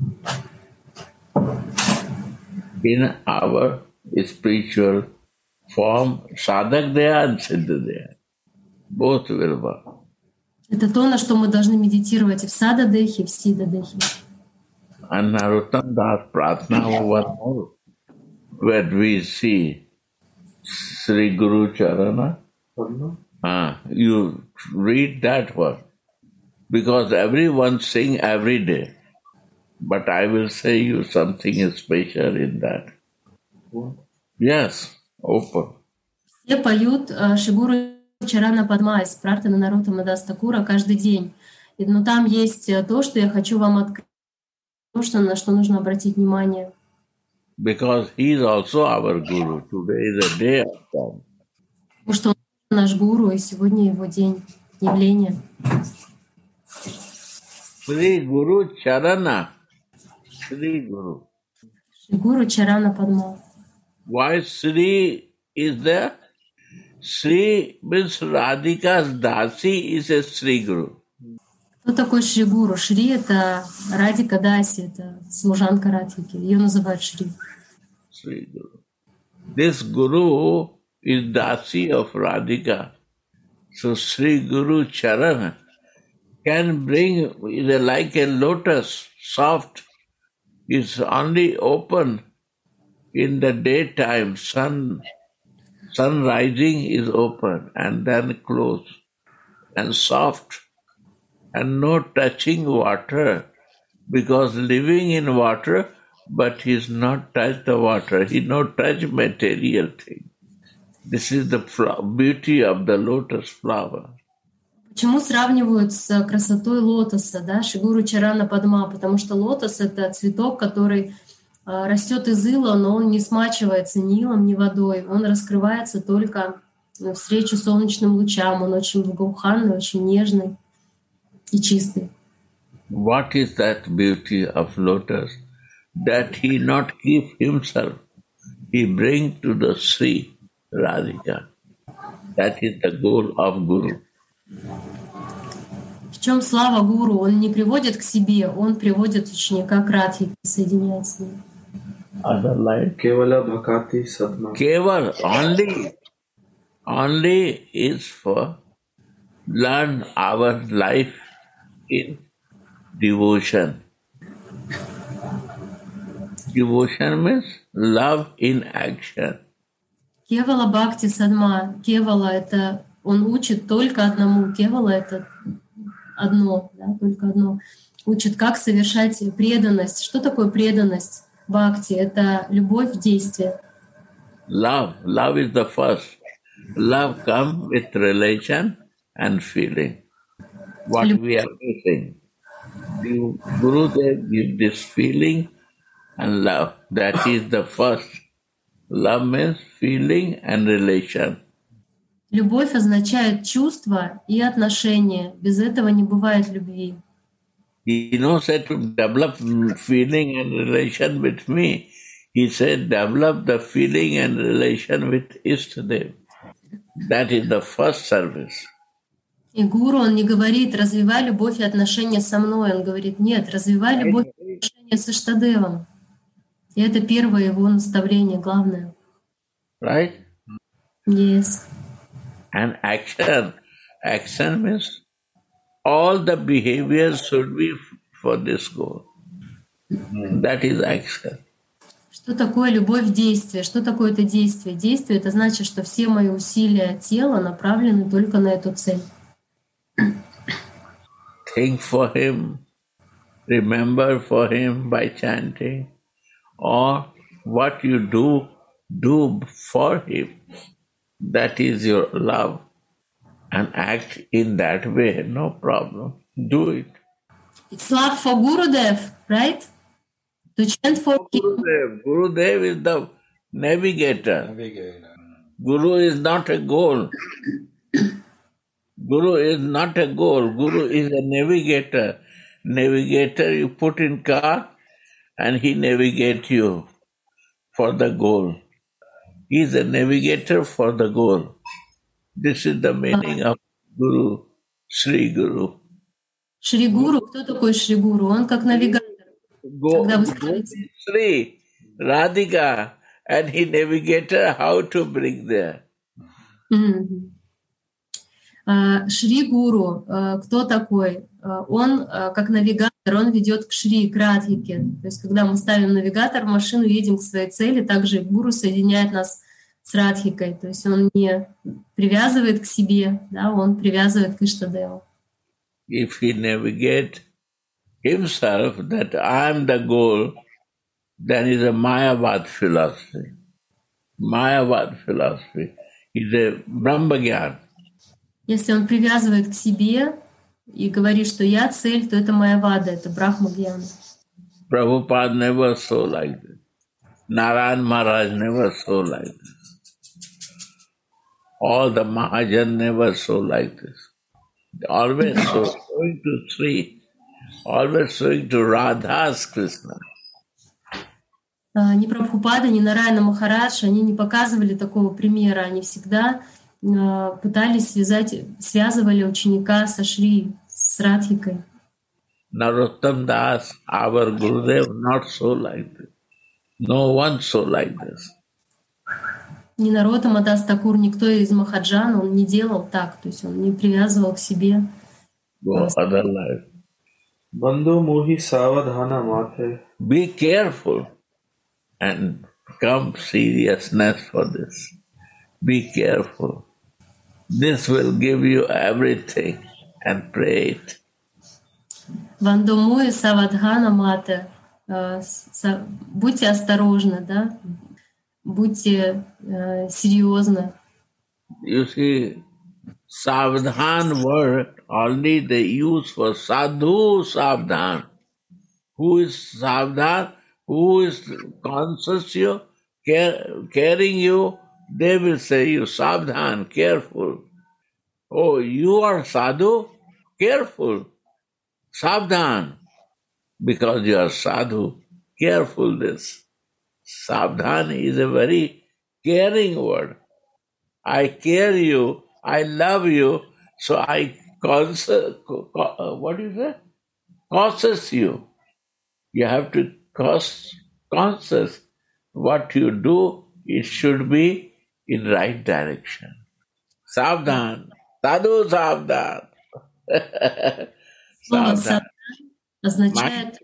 Speaker 1: In our spiritual form, sadhak there and siddha there. Both will work.
Speaker 2: Это то, на что мы должны медитировать и в Сада-Дехе, и в Сида-Дехе.
Speaker 1: And Narottam Das Pratna one more, where we see Sri Guru Charana. You read that one, because everyone sing every day. But I will say you something is special in that. Yes, open.
Speaker 2: Все поют Шигуру Чарана Падма из Прартханы Нароттама Дас Такура каждый день. Но там есть то, что я хочу вам открыть, то, на что нужно обратить внимание.
Speaker 1: Because he is also our Guru. Today is a day of that.
Speaker 2: Потому что он наш гуру, и сегодня его день явления.
Speaker 1: Sri Guru Charana. Sri Guru.
Speaker 2: Шигуру Чарана Падма.
Speaker 1: Why Sri is there? Sri means Radhika's Dasi is a Sri Guru.
Speaker 2: Кто такой Шри Гуру? Шри — это Радика Даси, это служанка Радхики. Ее называют Шри.
Speaker 1: Sri Guru. This Guru is Dasi of Radhika. So Sri Guru Charana can bring, is like a lotus, soft. It's only open in the daytime. Sun rising is open and then closed and soft. And no touching water, because living in water, but he's not touched the water. He not touch material thing. This is the beauty of the lotus flower.
Speaker 2: Почему сравнивают с красотой лотоса, да, Шигуру Чарана Падма? Потому что лотос — это цветок, который растет из ила, но он не смачивается ни илом, ни водой. Он раскрывается только навстречу солнечным лучам. Он очень благоуханный, очень нежный и чистый.
Speaker 1: What is that beauty of lotus? That he not keep himself. He bring to the Sri Radhika. That is the goal of Guru.
Speaker 2: В чем слава гуру? Он не приводит к себе, он приводит ученика к Радхике, соединяет с ним.
Speaker 1: Other line.
Speaker 7: Kevala Bhakati Sadma.
Speaker 1: Keval only is for learn our life in devotion. Devotion means love in action.
Speaker 2: Кевала Бхакти Садма. Кевала — это он учит только одному. Кевала — это одно, да, только одно. Учит, как совершать преданность. Что такое преданность? Бхакти — это любовь в действии.
Speaker 1: Love is the first. Love comes with relation and feeling. What we are missing. The Gurudev gives this feeling and love. That is the first. Love means feeling and relation.
Speaker 2: Любовь означает чувство и отношения. Без этого не бывает любви.
Speaker 1: He knows that to develop feeling and relation with me. He said, develop the feeling and relation with Ishtadev. That is the first service.
Speaker 2: И гуру, он не говорит, развивай любовь и отношения со мной. Он говорит, нет, развивай любовь и отношения с Иштадевом. И это первое его наставление, главное.
Speaker 1: Right?
Speaker 2: Yes.
Speaker 1: And action means all the behaviors should be for this goal. That is action.
Speaker 2: Что такое любовь в действии? Что такое это действие? Действие — это значит, что все мои усилия тела направлены только на эту цель.
Speaker 1: Think for him, remember for him by chanting, or what you do for him. That is your love. And act in that way, no problem. Do it.
Speaker 2: It's love for Gurudev, right? To chant for him.
Speaker 1: Gurudev is the navigator. Guru is not a goal. Guru is not a goal. Guru is a navigator. Navigator you put in car and he navigates you for the goal. He is a navigator for the goal. This is the meaning of Guru, Sri Guru.
Speaker 2: Шри Гуру, кто такой Шри Гуру? Он как навигатор. Когда вы ставите...
Speaker 1: Sri Radhika, and he navigator how to bring there.
Speaker 2: Шри Гуру, кто такой? Он, как навигатор, он ведет к Шри, к Радхике. То есть, когда мы ставим навигатор в машину, едем к своей цели, также Гуру соединяет нас с Радхикой. То есть он не привязывает к себе, да, он привязывает к Иштадеву.
Speaker 1: If he navigate himself that I am the goal, then is a Mayavad philosophy. Mayavad philosophy is a Brahmagyan.
Speaker 2: Если он привязывает к себе и говорит, что я цель, то это Майявада, это Брахмагьяна.
Speaker 1: Prabhupada never saw like this. Narayan Maharaj never saw like this. All the Mahajan never saw like this. Always showing to Sri, always showing to Radha's Krishna.
Speaker 2: Ни Прабхупада, ни Нараяна Махарадж, они не показывали такого примера. Они всегда пытались связывали ученика со Шри, с Радхикой.
Speaker 1: Narottam Das, our Gurudev, not so like this. No one so like this.
Speaker 2: Ни Нароттама Дас Такур, никто из Махаджан, он не делал так, то есть он не привязывал к себе.
Speaker 7: Bandhu mohi savadhana mate.
Speaker 1: Be careful and come seriousness for this. Be careful. This will give you everything and pray it.
Speaker 2: Вандомуи Савадхана Мате. Будьте осторожны, да? Будьте серьезны.
Speaker 1: You see, Savadhan word only they use for sadhu Savadhan. Who is Savadhan? Who is conscious you, caring you? They will say you Savadhan, careful. Oh, you are sadhu? Careful. Savadhan. Because you are sadhu, careful this. Savadhan is a very caring word. I care you, I love you, so I cautious you. You have to conscious what you do, it should be in right direction. Savadhan, sadhu Savadhan.
Speaker 2: Savadhan означает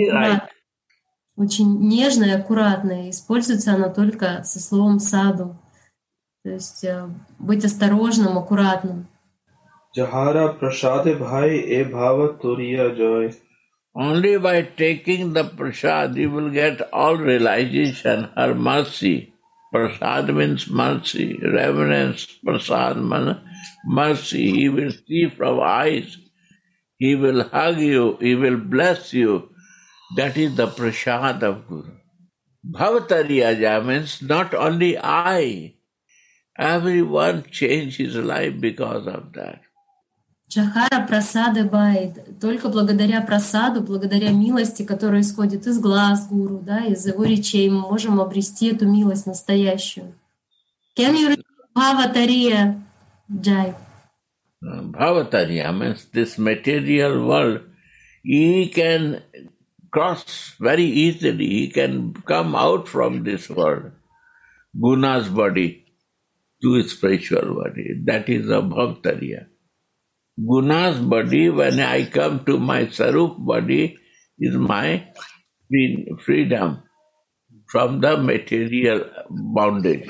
Speaker 2: очень нежно и аккуратно. И используется оно только со словом саду. То есть быть осторожным, аккуратным.
Speaker 7: Jahara prasade bhai e bhava turiya joy.
Speaker 1: Only by taking the prasad you will get all realization, her mercy. Prasad means mercy, reverence, prasad means mercy. He will see from eyes. He will hug you, he will bless you. That is the prasad of Guru. Bhavatariyaja means not only I, everyone changed his life because of that.
Speaker 2: Джахара прасады байд. Только благодаря прасаду, благодаря милости, которая исходит из глаз Гуру, да, из его речей, мы можем обрести эту милость настоящую. Can you read Bhavatariya, Jai?
Speaker 1: Bhavatariya means this material world. He can cross very easily. He can come out from this world, Guna's body, to spiritual body. That is a Bhavatariya. Guna's body, when I come to my Sarup body, is my freedom from the material bondage.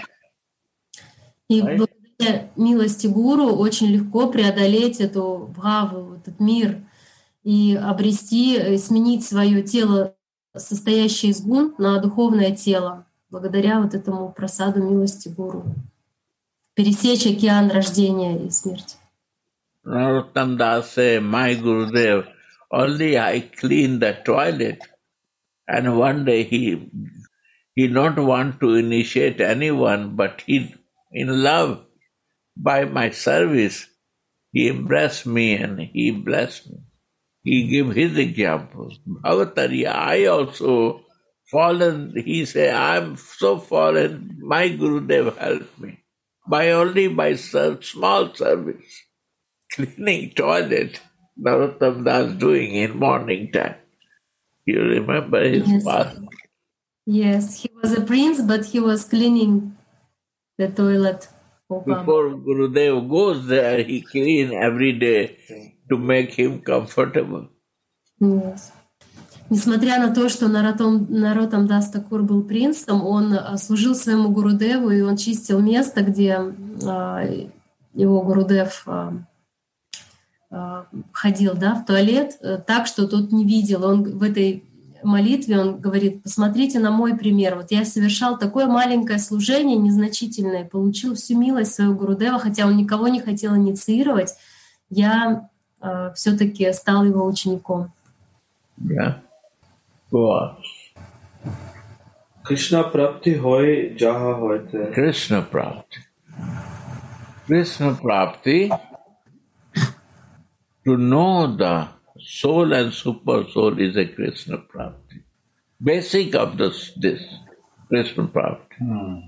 Speaker 2: И благодаря милости Гуру очень легко преодолеть эту бхаву, этот мир, и обрести, сменить свое тело, состоящее из гун, на духовное тело, благодаря вот этому прасаду милости Гуру. Пересечь океан рождения и смерти.
Speaker 1: Narottam Das say, my Gurudev, only I clean the toilet. And one day he not want to initiate anyone, but he, in love, by my service, he embraced me and he blessed me. He gave his example. Bhavatariya, I also fallen. He said, I am so fallen, my Gurudev helped me. Only by small service. Cleaning toilet, Narottam Das doing in morning time. You remember his past?
Speaker 2: Yes, he was a prince, but he was cleaning the toilet
Speaker 1: Before Gurudev goes there, he clean every day to make him comfortable.
Speaker 2: Yes. Несмотря на то, что Нароттам Дас Такур был принцем, он служил своему Гурудеву, и он чистил место, где его Гурудев ходил, да, в туалет, так, что тот не видел. Он в этой молитве он говорит: посмотрите на мой пример. Вот я совершал такое маленькое служение, незначительное, получил всю милость своего Гурудева, хотя он никого не хотел инициировать, я все-таки стал его учеником.
Speaker 1: Yeah. Go on.
Speaker 7: Krishna Prapti hoy jaha hoite.
Speaker 1: Krishna Prapti. Krishna Prapti, to know the soul and super soul is a Krishna Prapti. Basic of this Krishna Prapti.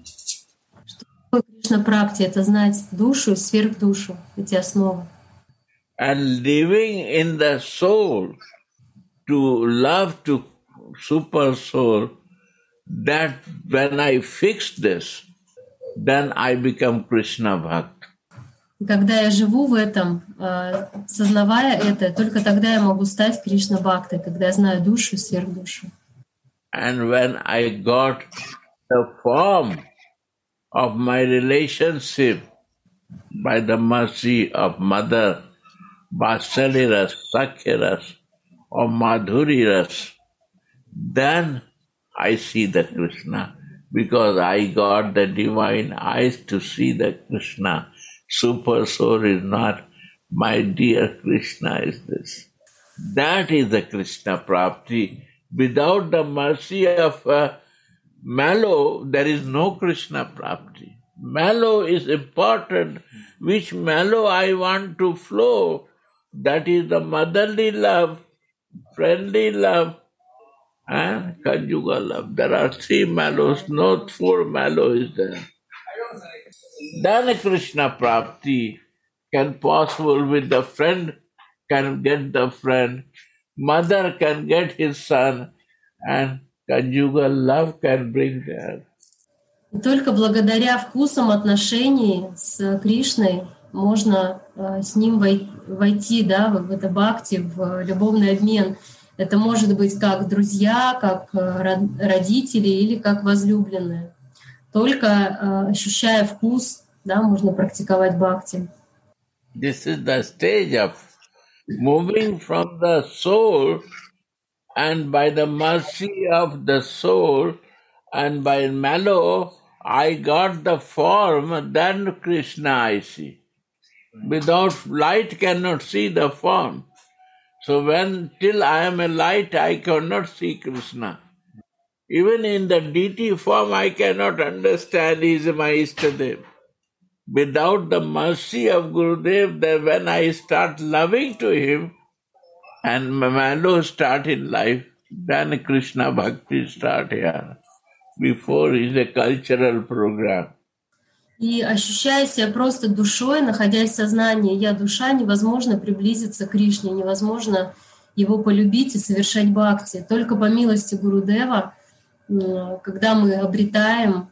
Speaker 2: Krishna Prapti — это знать душу и сверхдушу, эти основы.
Speaker 1: And living in the soul, to love to super soul, that when I fix this, then I become Krishna Bhakt.
Speaker 2: Когда я живу в этом, сознавая это, только тогда я могу стать Кришна Бхактой, когда я знаю душу и сверхдушу.
Speaker 1: And when I got the form of my relationship by the mercy of Mother, Vatsalya, Sakya or Madhuri, then I see the Krishna, because I got the divine eyes to see the Krishna. Super soul is not, my dear Krishna is this. That is the Krishna Prapti. Without the mercy of Malo, there is no Krishna Prapti. Malo is important. Which Malo I want to flow, that is the motherly love, friendly love, and conjugal love. There are 3 Malos, not 4 Malo is there. Then a Krishna Prapti can possible with the friend, can get the friend, mother can get his son, and conjugal love can bring there.
Speaker 2: Только благодаря вкусам отношений с Кришной можно с ним войти, да, в это бхакти, в любовный обмен. Это может быть как друзья, как родители или как возлюбленные. Только ощущая вкус, да, можно практиковать бхакти.
Speaker 1: This is the stage of moving from the soul, and by the mercy of the soul and by Malo, I got the form, then Krishna I see. Without light cannot see the form. So till I am a light, I cannot see Krishna. Even in the deity form, I cannot understand he is my Ishtadev. Without the mercy of Gurudev, then when I start loving to him, and Malo start in life, then Krishna Bhakti start here. Before is a cultural program.
Speaker 2: И ощущая себя просто душой, находясь в сознании «я душа», невозможно приблизиться к Кришне, невозможно его полюбить и совершать бхакти. Только по милости Гурудева, когда мы обретаем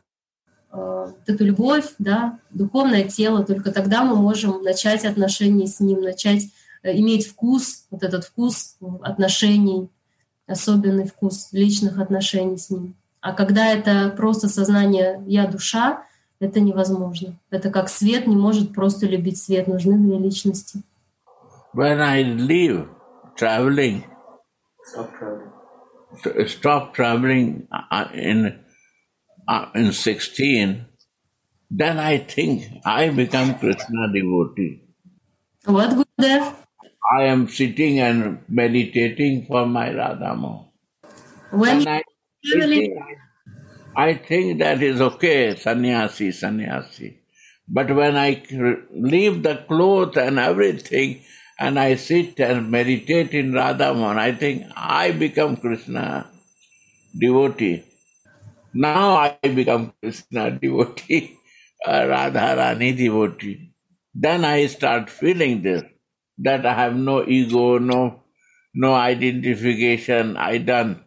Speaker 2: эту любовь, да, духовное тело, только тогда мы можем начать отношения с ним, начать иметь вкус, вот этот вкус отношений, особенный вкус личных отношений с ним. А когда это просто сознание «я душа», это невозможно. Это как свет не может просто любить свет. Нужны 2 личности.
Speaker 1: When I leave traveling, stop traveling in 16, then I think I become Krishna devotee.
Speaker 2: What, Gurudev?
Speaker 1: I am sitting and meditating for my Radhamo.
Speaker 2: When
Speaker 1: I think that is okay, sannyasi. But when I leave the clothes and everything, and I sit and meditate in Radhaman, I think I become Krishna devotee. Now I become Krishna devotee, Radharani devotee. Then I start feeling this, that I have no ego, no identification, I done.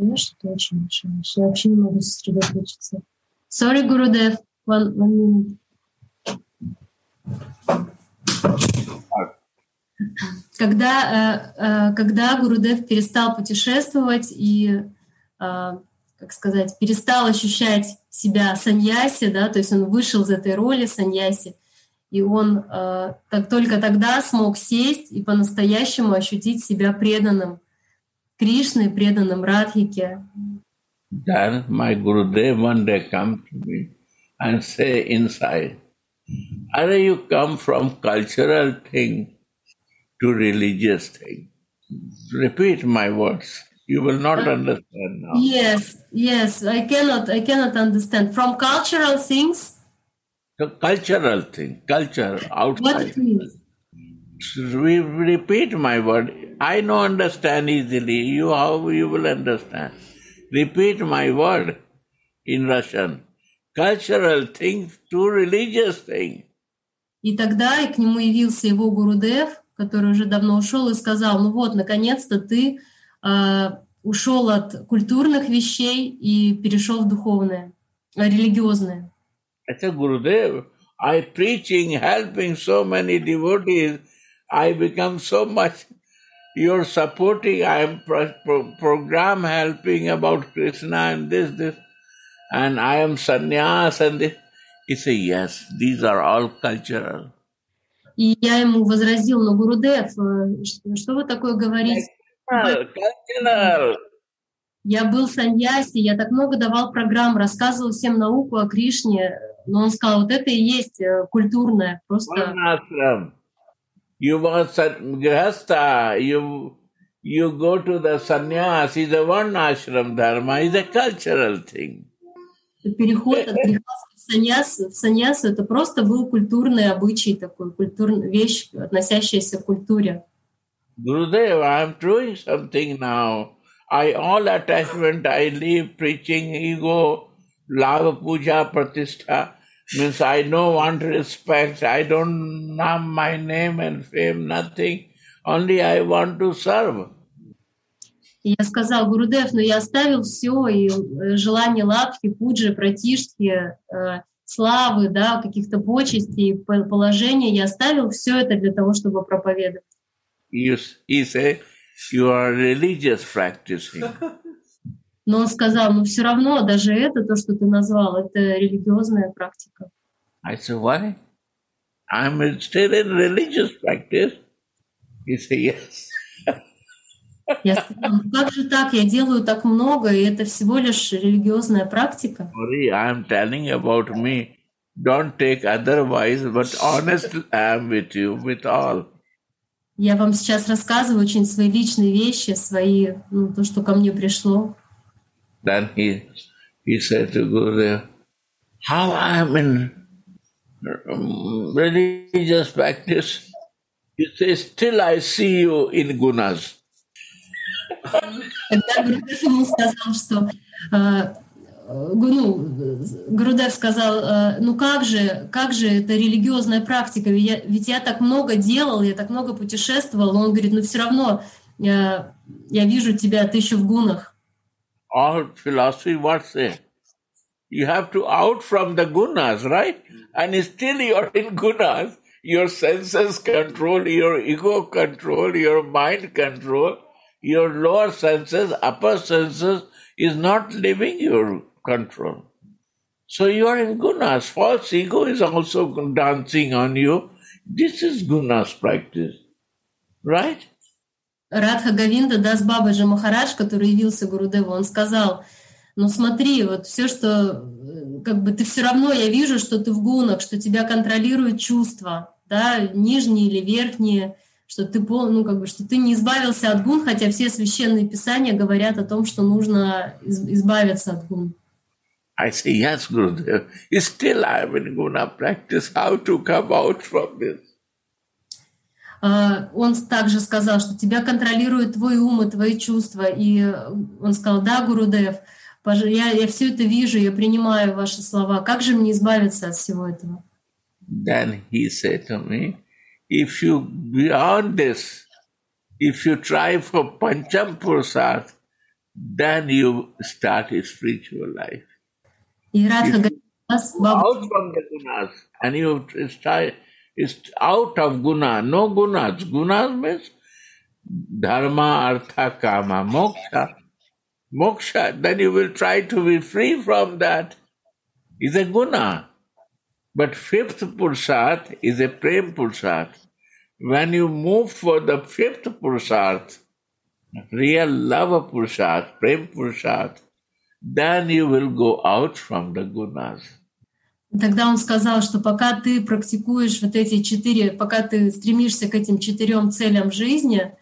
Speaker 2: Sorry, Gurudev. One minute. Когда Гурудев перестал путешествовать и, как сказать, перестал ощущать себя саньяси, да, то есть он вышел из этой роли саньяси, и он только тогда смог сесть и по-настоящему ощутить себя преданным Кришне, преданным Радхике.
Speaker 1: Then my Gurudev one day come to me and say inside, "Are you come from cultural thing to religious thing?" Repeat my words. You will not understand now.
Speaker 2: Yes, I cannot understand. From cultural things?
Speaker 1: The cultural thing, culture outside.
Speaker 2: What it means?
Speaker 1: Repeat my word. I don't understand easily. How you will understand? Repeat my word in Russian. Cultural thing to religious thing.
Speaker 2: И тогда и к нему явился его Гурудев, который уже давно ушел, и сказал: ну вот, наконец-то ты ушел от культурных вещей и перешел в духовное, религиозное.
Speaker 1: I said, Gurudev, I preaching, helping so many devotees, I become so much, you're supporting, I am program helping about Krishna and this, and I am sannyas and this. He said, yes, these are all cultural.
Speaker 2: И я ему возразил: но, Гурудев, что вы такое говорите?
Speaker 1: Cultural.
Speaker 2: Я был саньяси, я так много давал программ, рассказывал всем науку о Кришне, но он сказал: вот это и есть культурное, просто...
Speaker 1: You were grihastha, you go to the sannyas, is a one ashram dharma, is a cultural thing.
Speaker 2: Переход от грехастха в саньясу, это просто был культурный обычай такой, культурная вещь, относящаяся к культуре.
Speaker 1: Gurudev, I am doing something now. All attachment, I leave preaching, ego, lava puja, pratishtha. Means I don't want respect, I don't have my name and fame, nothing. Only I want to serve.
Speaker 2: И я сказал: Гурудев, но я оставил все, и желание лапки, пуджи, пратишки, славы, да, каких-то почестей, положения, я оставил все это для того, чтобы проповедовать.
Speaker 1: He said, you are religious practicing.
Speaker 2: Но он сказал: ну все равно, даже это, то, что ты назвал, это религиозная практика.
Speaker 1: I said, why? I'm still in religious practice. He said, yes.
Speaker 2: Я сказала: ну как же так? Я делаю так много, и это всего лишь религиозная практика.
Speaker 1: Sorry, I'm telling about me. Don't take otherwise, but honest I am with you, with all.
Speaker 2: Я вам сейчас рассказываю очень свои личные вещи, свои, то, что ко мне пришло.
Speaker 1: Then he said to Gurudev, how I am in religious practice? He says, still I see you in gunas.
Speaker 2: Когда Гурудев ему сказал, что Гурудев сказал: ну как же это религиозная практика, ведь я так много делал, я так много путешествовал. Он говорит: ну все равно я вижу тебя, ты еще в гунах.
Speaker 1: All philosophy, what say? You have to out from the gunas, right? And still you are in gunas. Your senses control, your ego control, your mind control, your lower senses, upper senses is not leaving your control. So you are in gunas. False ego is also dancing on you. This is gunas practice, right?
Speaker 2: Радха Говинда Дас Бабаджи Махарадж, который явился Гурудеву, он сказал: ну смотри, вот все, что как бы ты все равно, я вижу, что ты в гунах, что тебя контролируют чувства, да, нижние или верхние, что ты что ты не избавился от гун, хотя все священные писания говорят о том, что нужно избавиться от гун.
Speaker 1: I say, yes, Gurudev, still I am in guna practice. How to come out from this?
Speaker 2: Он также сказал, что тебя контролирует твой ум и твои чувства. И он сказал: да, Гурудев, я все это вижу, я принимаю ваши слова. Как же мне избавиться от всего этого?
Speaker 1: Then he said to me, if you beyond this, if you try for Pancham Purusarth, then you start a spiritual life.
Speaker 2: И Радха
Speaker 1: out from the gunas, and you It's out of guna, no gunas. Gunas means dharma, artha, kama, moksha. Moksha, then you will try to be free from that. Is a guna. But fifth Purusharth is a Prem Purusharth. When you move for the fifth Purusharth, real love Purusharth, Prem Purusharth, then you will go out from the gunas.
Speaker 2: Тогда он сказал, что пока ты практикуешь вот эти 4, пока ты стремишься к этим 4 целям жизни,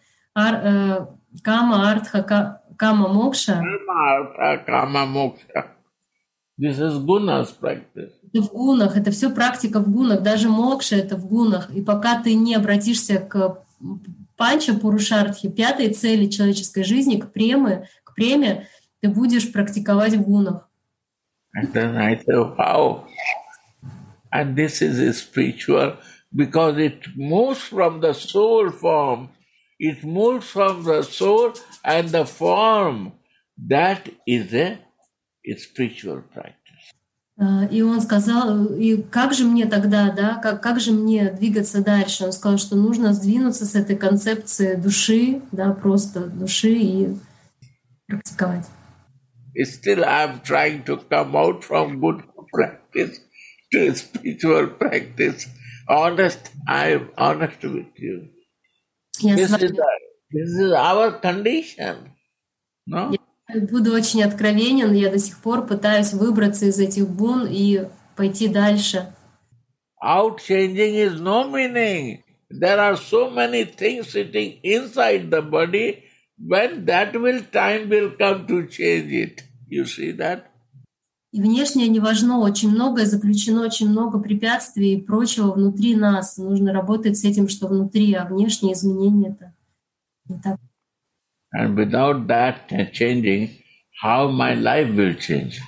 Speaker 2: кама, артха, кама, мокша.
Speaker 1: Karma, artha, kama, moksha. This is gunas practice.
Speaker 2: Это в гунах, это все практика в гунах, даже мокша это в гунах. И пока ты не обратишься к панча пурушартхе, 5 цели человеческой жизни, к преме, ты будешь практиковать в гунах.
Speaker 1: And then I say, how? And this is spiritual because it moves from the soul form. It moves from the soul and the form. That is a spiritual practice.
Speaker 2: И он сказал, и как же мне тогда, да, как же мне двигаться дальше? Он сказал, что нужно сдвинуться с этой концепции души, да, просто души и практиковать.
Speaker 1: Still I'm trying to come out from good practice to spiritual practice. Honest, I am honest with you. This is our condition. No?
Speaker 2: Я буду очень откровенен, я до сих пор пытаюсь выбраться из этих гун и пойти дальше.
Speaker 1: Out changing is no meaning. There are so many things sitting inside the body. When time will come to change it. You see that?
Speaker 2: И внешнее не важно, очень многое заключено, очень много препятствий и прочего внутри нас. Нужно работать с этим, что внутри, а внешние изменения это не так.
Speaker 1: And without that changing, how my life will change?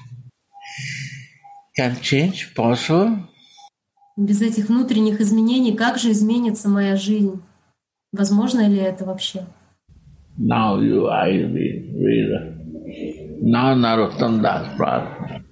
Speaker 1: Can change possible?
Speaker 2: Без этих внутренних изменений, как же изменится моя жизнь? Возможно ли это вообще?
Speaker 1: Now I read. Now Narottam Das Prarthana.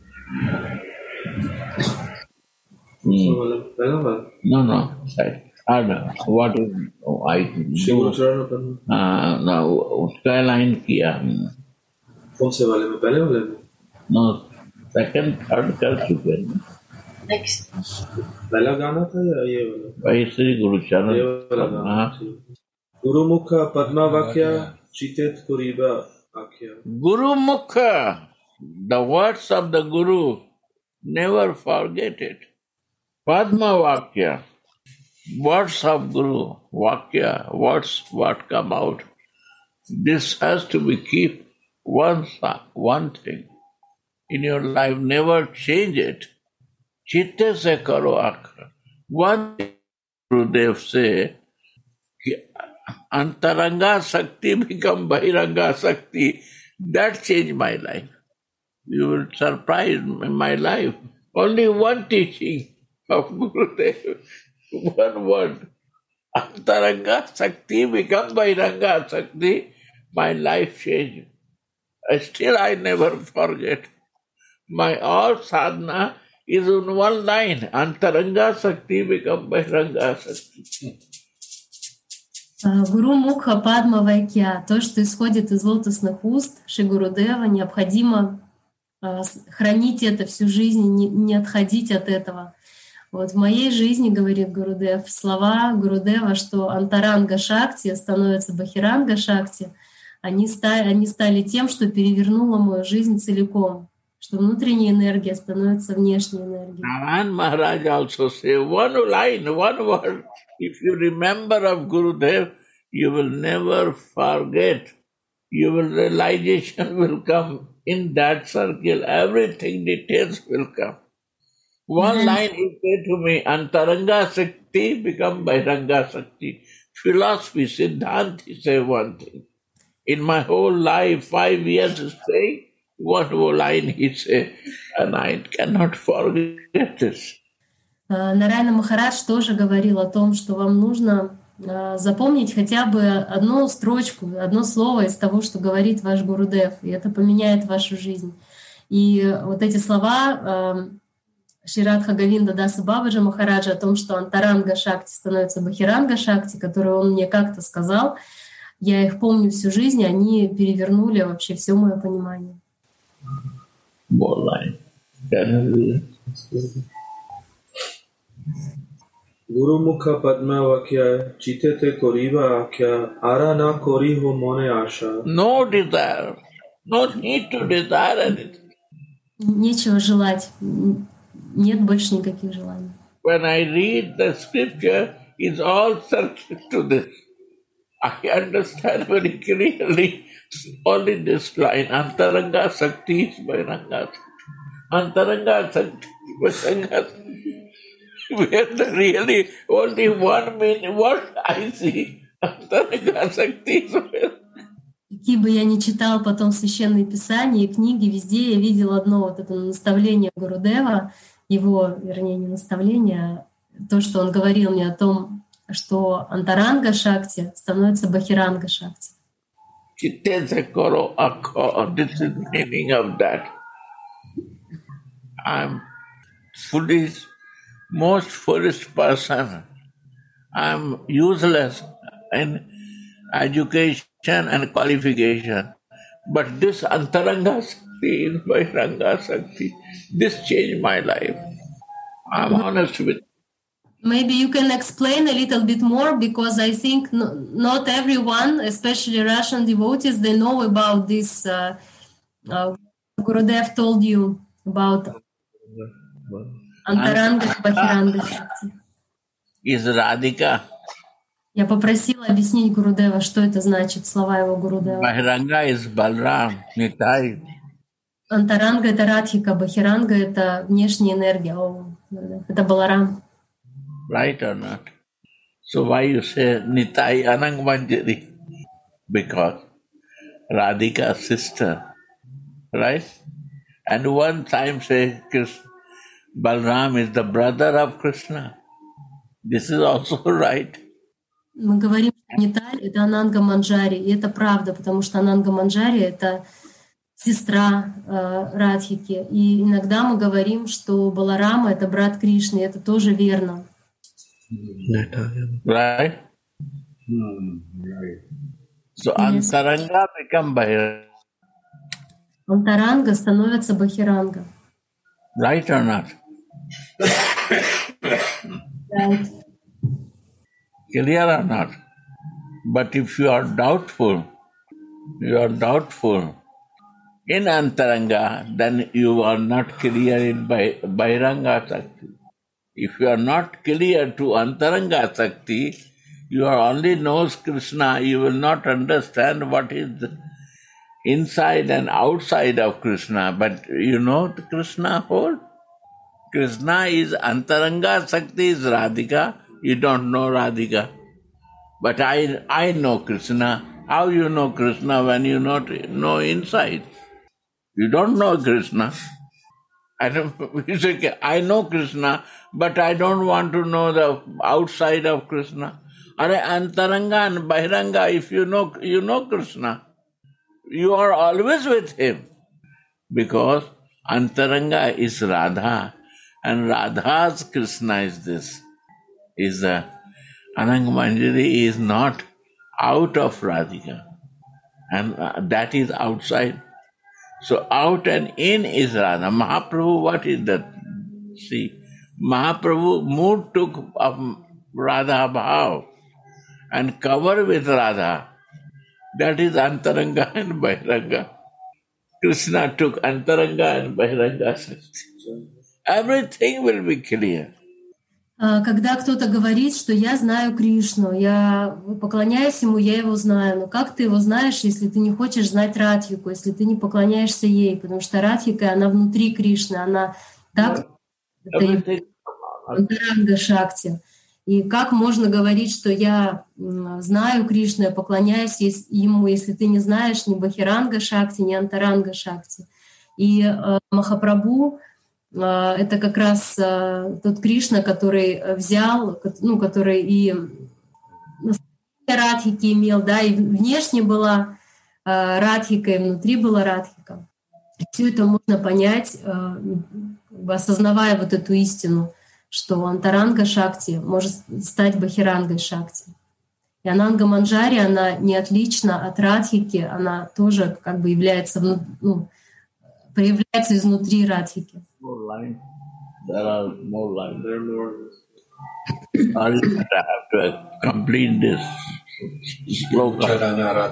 Speaker 1: No. What is I do? Now उसका line किया हमने.
Speaker 7: कौन से वाले में पहले वाले में?
Speaker 1: No, second, third कर चुके हैं.
Speaker 5: Next.
Speaker 7: पहला गाना था या ये वाला?
Speaker 1: भाई श्री गुरुचरण.
Speaker 7: ये वाला गाना. गुरुमुखा पद्मावाक्या चितेत कुरीबा आख्या.
Speaker 1: Gurumukha, the words of the Guru, never forget it. Padma Vakya, words of Guru, Vakya, words what come out. This has to be keep one thing in your life, never change it. Chitte se karo akha. One thing Gurudev say, Antaranga Sakti become Bahiranga Sakti. That changed my life. You will surprise in my life. Only one teaching of Gurudev, one word. Antaranga Sakti become Bahiranga Sakti. My life changed. Still I never forget. My all sadhana is in one line. Antaranga Sakti become Bahiranga Sakti.
Speaker 2: Гуру Мукха Падма Вайкья, то, что исходит из лотосных уст Шри Гурудева, необходимо хранить это всю жизнь, не отходить от этого. Вот в моей жизни, говорит Гурудев, слова Гурудева, что Антаранга Шакти становится Бахиранга Шакти, они стали тем, что перевернуло мою жизнь целиком, что внутренняя энергия становится внешней энергией.
Speaker 1: Narayan Maharaj also say one line, one word. If you remember of Gurudev, you will never forget. Your realization will come in that circle. Everything, details will come. One line he said to me, Antaranga Sakti become Bahiranga Sakti. Philosophy, Siddhant, he said one thing. In my whole life, 5 years staying, one more line he said, and I cannot forget this.
Speaker 2: Нарайана Махарадж тоже говорил о том, что вам нужно запомнить хотя бы одну строчку, одно слово из того, что говорит ваш Гурудев, и это поменяет вашу жизнь. И вот эти слова Шри Радха Говинда Даса Бабаджи Махараджа о том, что Антаранга Шакти становится Бахиранга Шакти, которые он мне как-то сказал, я их помню всю жизнь, они перевернули вообще все мое понимание.
Speaker 7: Guru Mukha Padma Vakya Chitete Koriva Akya Arana Koriho Mone Asha.
Speaker 1: No desire, no need to desire anything.
Speaker 2: Нечего желать, нет больше никаких желаний.
Speaker 1: When I read the scripture, it's all circuit to this. I understand very clearly only this line, Antaranga Sakti is Bahiranga Sakti. Antaranga Sakti, Bahiranga Sakti. Where the really only one meaning, what I see, Antaranga Sakti is Bahiranga.
Speaker 2: Какие бы я ни читал потом священные писания и книги, везде я видел одно вот это наставление Гурудева, его, вернее, не наставление, а то, что он говорил мне о том, что Антаранга Шакти становится Бахиранга Шакти.
Speaker 1: This is the meaning of that. I'm foolish, most foolish person. I'm useless in education and qualification. But this Antaranga Sakti is Bahiranga Sakti. This changed my life. I'm honest with you.
Speaker 2: Maybe you can explain a little bit more, because I think not everyone, especially Russian devotees, they know about this. Gurudev told you about Антаранга и Бахиранга Шакти.
Speaker 1: Is Radhika.
Speaker 2: Я попросила объяснить Гурудева, что это значит, слова его Гурудева.
Speaker 1: Bahiranga is Balram, Nitai.
Speaker 2: Антаранга — это Радхика, Бахиранга — это внешняя энергия. Это Баларам.
Speaker 1: Right or not? So why you say Nitai Anang Manjari? Because Radhika's sister, right? And one time say Balram is the brother of Krishna. This is also right.
Speaker 2: Мы говорим, что Ниталь — это Ананга Манджари, и это правда, потому что Ананга Манджари — это сестра Радхики. И иногда мы говорим, что Баларама — это брат Кришны, и это тоже верно.
Speaker 1: Right? So Antaranga become Bahiranga.
Speaker 2: Антаранга становится Бахиранга.
Speaker 1: Right or not?
Speaker 2: Right.
Speaker 1: Clear or not? But if you are doubtful in Antaranga, then you are not clear in Bahiranga Sakti. If you are not clear to Antaranga Sakti, you are only knows Krishna, you will not understand what is inside and outside of Krishna. But you know the Krishna whole. Krishna is Antaranga Sakti is Radhika. You don't know Radhika. But I know Krishna. How you know Krishna when you not know inside? You don't know Krishna. You say, I know Krishna, but I don't want to know the outside of Krishna. Are Antaranga and Bahiranga, if you know Krishna. You are always with him. Because Antaranga is Radha, and Radha's Krishna is this. Anang Manjari is not out of Radhika, and that is outside. So out and in is Radha. Mahaprabhu, what is that? See, Mahaprabhu mood took Radha Bhav and cover with Radha. That is Antaranga and Bahiranga. Krishna took Antaranga and Bahiranga Sakti. Everything will be clear.
Speaker 2: Когда кто-то говорит, что я знаю Кришну, я поклоняюсь ему, я его знаю. Но как ты его знаешь, если ты не хочешь знать Радхику, если ты не поклоняешься ей? Потому что Радхика, она внутри Кришны, она так... Это Антаранга Шакти. И как можно говорить, что я знаю Кришну, я поклоняюсь ему, если ты не знаешь ни Бахиранга Шакти, ни Антаранга Шакти? И Махапрабху — это как раз тот Кришна, который взял, который и Радхики имел, да, и внешне была Радхика, и внутри была Радхика. Все это можно понять бы осознавая вот эту истину, что антаранга шакти может стать бахирангой шакти. И ананга манджари, она не отлична от радхики, она тоже как бы является, проявляется изнутри радхики.
Speaker 1: There are more lines. I have to complete this sloka.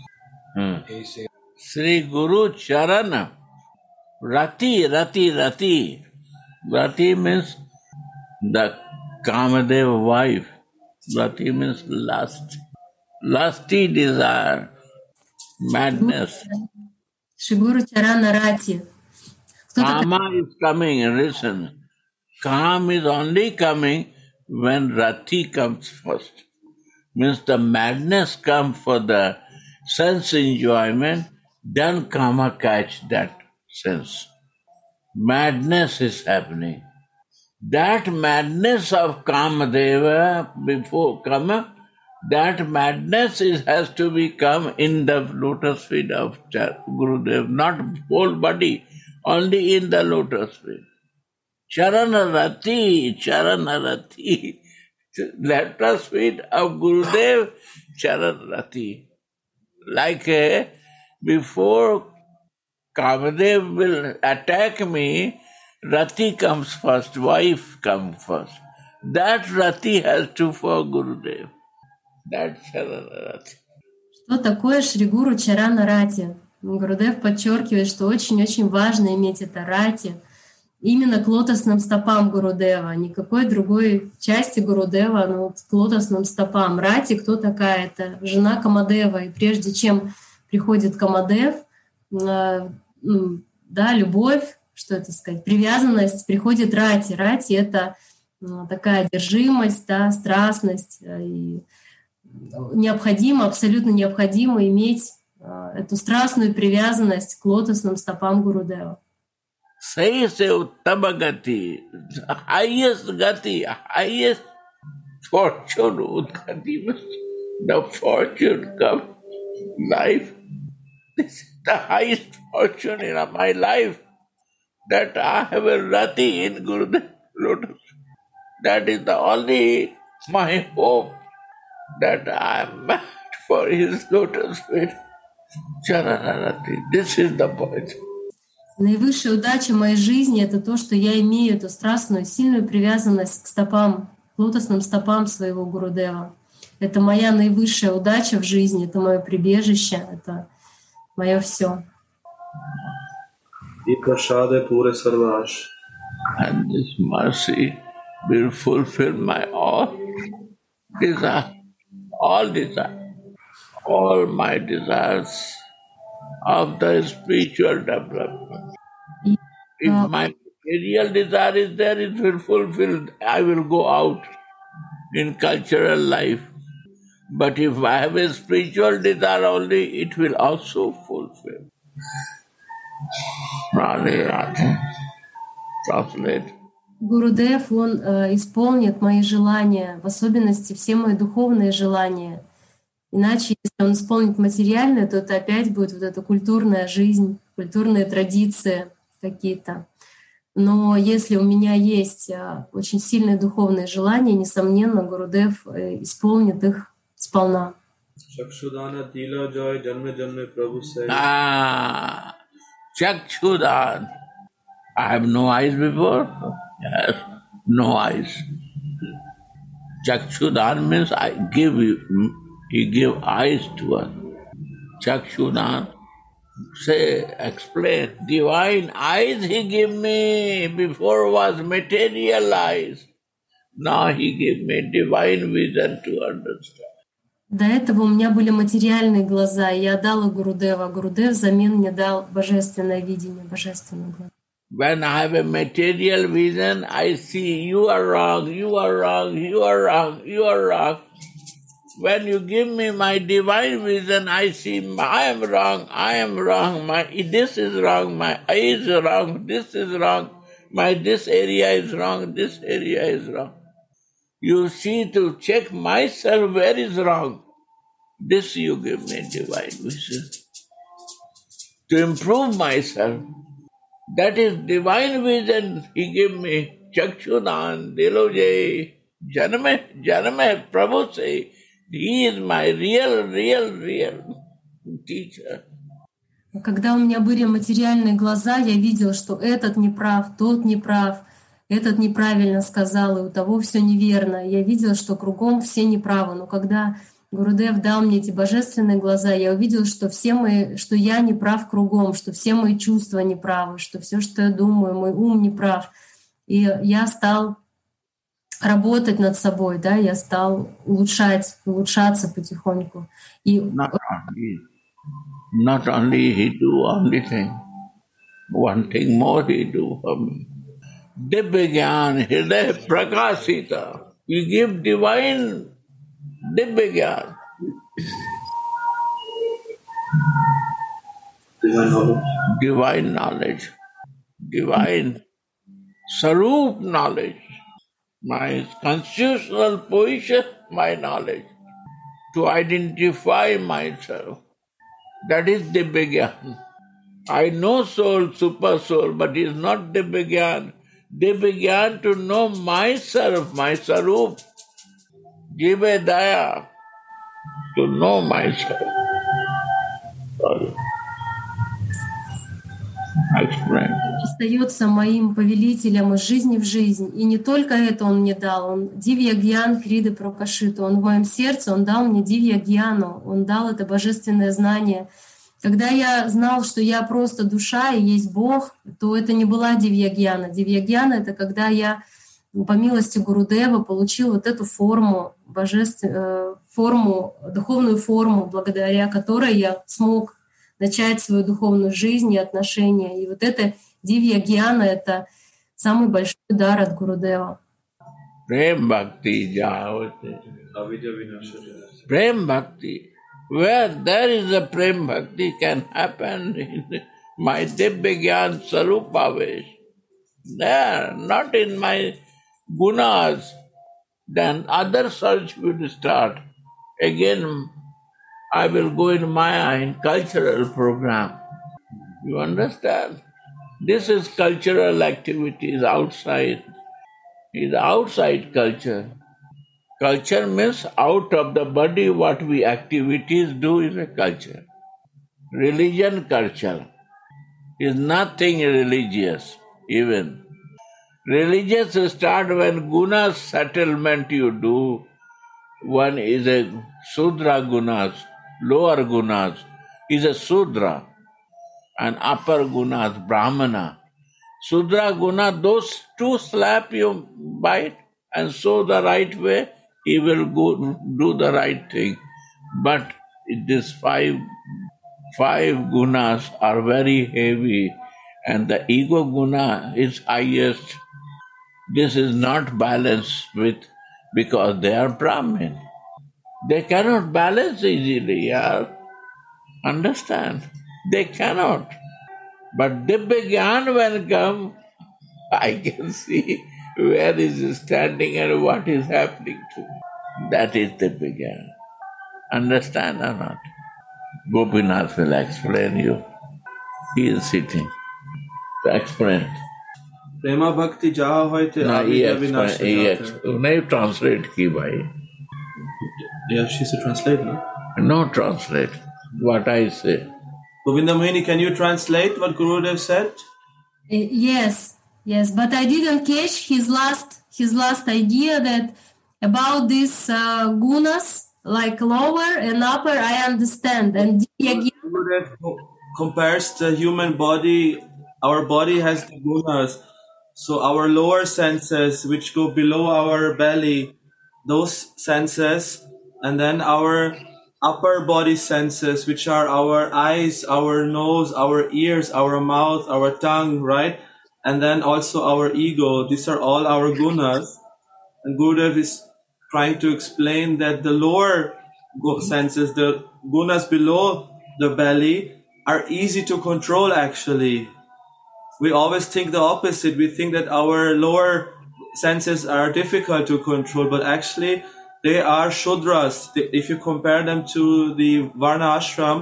Speaker 1: Sri Guru Charana. Rati, Rati, Rati. Rati means the Kamadeva wife. Rati means lust. Lusty desire. Madness.
Speaker 2: Sri Guru Charana Rati.
Speaker 1: Kama is coming, listen. Kam is only coming when Rati comes first. Means the madness comes for the sense enjoyment, then Kama catch that sense. Madness is happening. That madness of Kamadeva before Kama, that madness has to become in the lotus feet of Gurudev, not whole body, only in the lotus feet. Charanarati, Charanarati. Lotus feet of Gurudev, Charanarati. Like before Kamadev will attack me, Rati comes first, wife comes first. That Rati has to for Gurudev. That's Charanarati.
Speaker 2: Что такое Шри Гуру Чарана Рати? Гурудев подчеркивает, что очень-очень важно иметь это рати именно к лотосным стопам Гурудева, никакой другой части Гурудева, но вот к лотосным стопам. Рати кто такая? Это жена Камадева. И прежде чем приходит Камадев, любовь, что это сказать, привязанность, приходит Рати. Рати — это такая одержимость, страстность. И необходимо, абсолютно необходимо иметь эту страстную привязанность к лотосным стопам Гурудева.
Speaker 1: Says Uttama Gati, highest Gati, highest fortune, Udgati, the fortune comes, life. This is the highest fortune in my life, that I have a Rati in Gurudev lotus. That is the only my hope, that I am mad for his lotus feet. Charanarati. This is the point.
Speaker 2: Наивысшая удача моей жизни — это то, что я имею эту страстную, сильную привязанность к стопам, к лотосным стопам своего Гурудева. Это моя наивысшая удача в жизни, это мое прибежище, это мое все.
Speaker 1: And this mercy will fulfill my all desire, all my desires of the spiritual development. If my material desire is there, it will fulfill. I will go out in cultural life. But if I have a spiritual desire only, it will also fulfill. Radhe Radhe. Translate.
Speaker 2: Гурудев, он исполнит мои желания, в особенности все мои духовные желания. Иначе, если он исполнит материальное, то это опять будет вот эта культурная жизнь, культурные традиции какие-то. Но если у меня есть очень сильные духовные желания, несомненно, Гурудев исполнит их сполна.
Speaker 1: Chakshudan. I have no eyes before? Yes, no eyes. Chakshudan means I give you. He gave eyes to us. Chakshudan, explain. Divine eyes he gave me. Before was material eyes. Now he gave me divine vision to understand.
Speaker 2: До этого у меня были материальные глаза, и я дала Гурудева. Гурудев взамен мне дал божественное видение, божественный глаз.
Speaker 1: When I have a material vision, I see you are wrong, you are wrong, you are wrong, you are wrong. When you give me my divine vision, I see I am wrong, my this is wrong, my eye is wrong, this is wrong, my this area is wrong, this area is wrong. You see to check myself where is wrong. This you give me divine vision. To improve myself, That is divine vision. He gave me Chakshudan, Diloje, Janame, Prabhu say, he is my real teacher.
Speaker 2: Когда у меня были материальные глаза, я видел, что этот неправ, тот неправ, этот неправильно сказал, и у того все неверно. Я видел, что кругом все неправы. Но когда Гурудев дал мне эти божественные глаза, я увидел, что что я не прав кругом, что все мои чувства неправы, что все, что я думаю, мой ум неправ. И я стал работать над собой, да, я стал улучшаться потихоньку. И
Speaker 1: not only he do only thing, one thing more he do for me. Divya Gyan, Hriday Prakasita. You give divine Divya Gyan. Divine knowledge. Divine Sarup knowledge. My constitutional position, my knowledge. To identify myself. That is Divya Gyan. I know soul, super soul, but it is not Divya Gyan. Divya Gyan to know myself, my Sarup. Jiva Daya, to know myself. Sorry. Explain.
Speaker 2: Остается моим повелителем из жизни в жизнь. И не только это он мне дал. Он Дивья Гьян Хриды Пракашиту. Он в моем сердце, он дал мне Дивья Гьяну. Он дал это божественное знание. Когда я знал, что я просто душа и есть Бог, то это не была Дивья Гьяна. Дивья Гьяна — это когда я, по милости Гурудева, получил вот эту форму, духовную форму, благодаря которой я смог начать свою духовную жизнь и отношения. И вот это Дивья Гьяна — это самый большой дар от Гурудева.
Speaker 1: Prem Bhakti, Prem Bhakti. Where there is a Prem Bhakti can happen in my Divya Gyan Sarupavesh. There, not in my gunas. Then other search will start. Again, I will go in Maya in cultural program. You understand? This is cultural activities outside. Is outside culture. Culture means out of the body what we activities do is a culture. Religion culture is nothing religious even. Religious start when guna settlement you do. One is a Sudra gunas, lower gunas is a Sudra, and upper gunas, Brahmana. Sudra guna, those two slap you bite and show the right way, he will go do the right thing. But these five gunas are very heavy and the ego guna is highest. This is not balanced with, because they are Brahmin. They cannot balance easily, yaar. Understand? They cannot. But Divya Gyan when come, I can see where is he standing and what is happening to him. That is Divya Gyan. Understand or not? Gopinath will explain you. He is sitting. To explain.
Speaker 7: Prema Bhakti jaha hoite avidya vinasha.
Speaker 1: नहीं translate की भाई.
Speaker 7: Yeah, she should translate, no?
Speaker 1: No translate. What I say.
Speaker 7: Govinda Mohini, can you translate what Gurudev said?
Speaker 2: Yes, but I didn't catch his last idea that about these gunas, like lower and upper, I understand. And
Speaker 7: Gurudev compares the human body. Our body has the gunas. So our lower senses, which go below our belly, those senses, and then our upper body senses, which are our eyes, our nose, our ears, our mouth, our tongue, right? And then also our ego. These are all our gunas. And Gurudev is trying to explain that the lower senses, the gunas below the belly, are easy to control actually. We always think the opposite. We think that our lower senses are difficult to control, but actually they are Shudras. If you compare them to the Varna Ashram,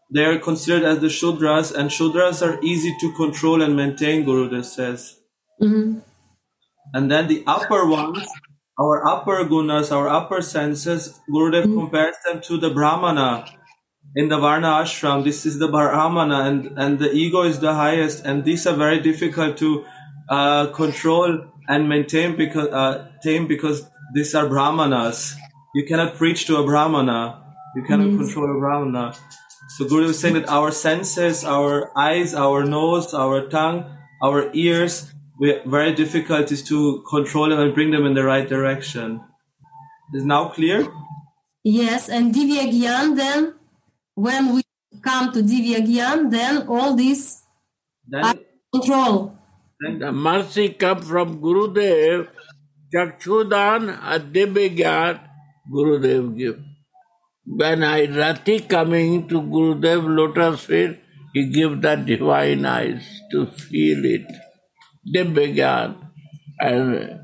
Speaker 7: they are considered as the Shudras, and Shudras are easy to control and maintain, Gurudev says.
Speaker 2: Мгм.
Speaker 7: And then the upper ones, our upper gunas, our upper senses, Gurudev compares them to the Brahmana in the Varna ashram. This is the Brahmana, and the ego is the highest, and these are very difficult to control and maintain tame because these are Brahmanas. You cannot preach to a Brahmana. You cannot control a Brahmana. So Gurudev is saying that our senses, our eyes, our nose, our tongue, our ears, we have very difficulties to control them and bring them in the right direction. Is now clear?
Speaker 2: Yes, and Divya Gyan, then when we come to Divya Gyan, then all this
Speaker 7: Then,
Speaker 2: control.
Speaker 1: The mercy comes from Gurudev, Chakshudan, Adibya Gyan, Gurudev give. When I Rati coming to Gurudev lotus feet, he give the divine eyes to feel it. Dibya Gyan. And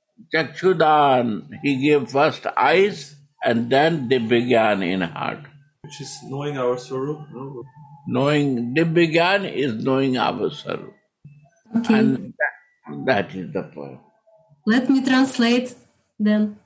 Speaker 1: Chakshudan, he gave first eyes and then Dibya Gyan in heart.
Speaker 7: which is knowing our Swarup. No?
Speaker 1: Knowing Dibya Gyan is knowing our Swarup.
Speaker 2: Okay,
Speaker 1: And that is the point.
Speaker 2: let me translate then.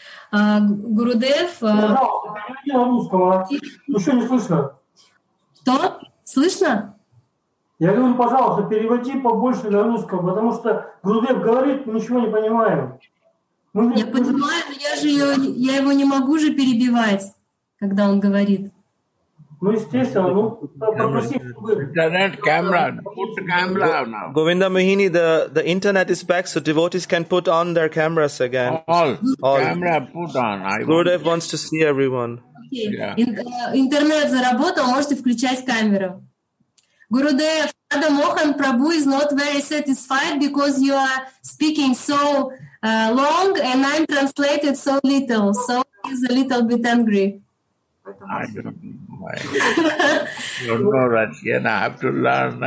Speaker 2: Гурудев,
Speaker 9: Пожалуйста, переведи на русском, а? Еще не слышно.
Speaker 2: что? Слышно?
Speaker 9: Я говорю, пожалуйста, переводи побольше на русском, потому что Гурудев говорит, мы ничего не понимаем.
Speaker 2: Я понимаю, но я его не могу же перебивать, когда он говорит.
Speaker 9: Ну, естественно, попроси, чтобы...
Speaker 1: Internet camera, put camera now.
Speaker 4: Govinda Mohini, the internet is back, so devotees can put on their cameras again.
Speaker 1: All
Speaker 4: All.
Speaker 1: camera put on.
Speaker 4: Gurudev wants to see everyone.
Speaker 1: Yeah.
Speaker 2: Интернет заработал, можете включать камеру. Гурудев, Radha Mohan Prabhu is not very satisfied because you are speaking so long and I'm translated so little, so he's a little bit angry.
Speaker 1: I don't know. I don't know Russian. I have to learn.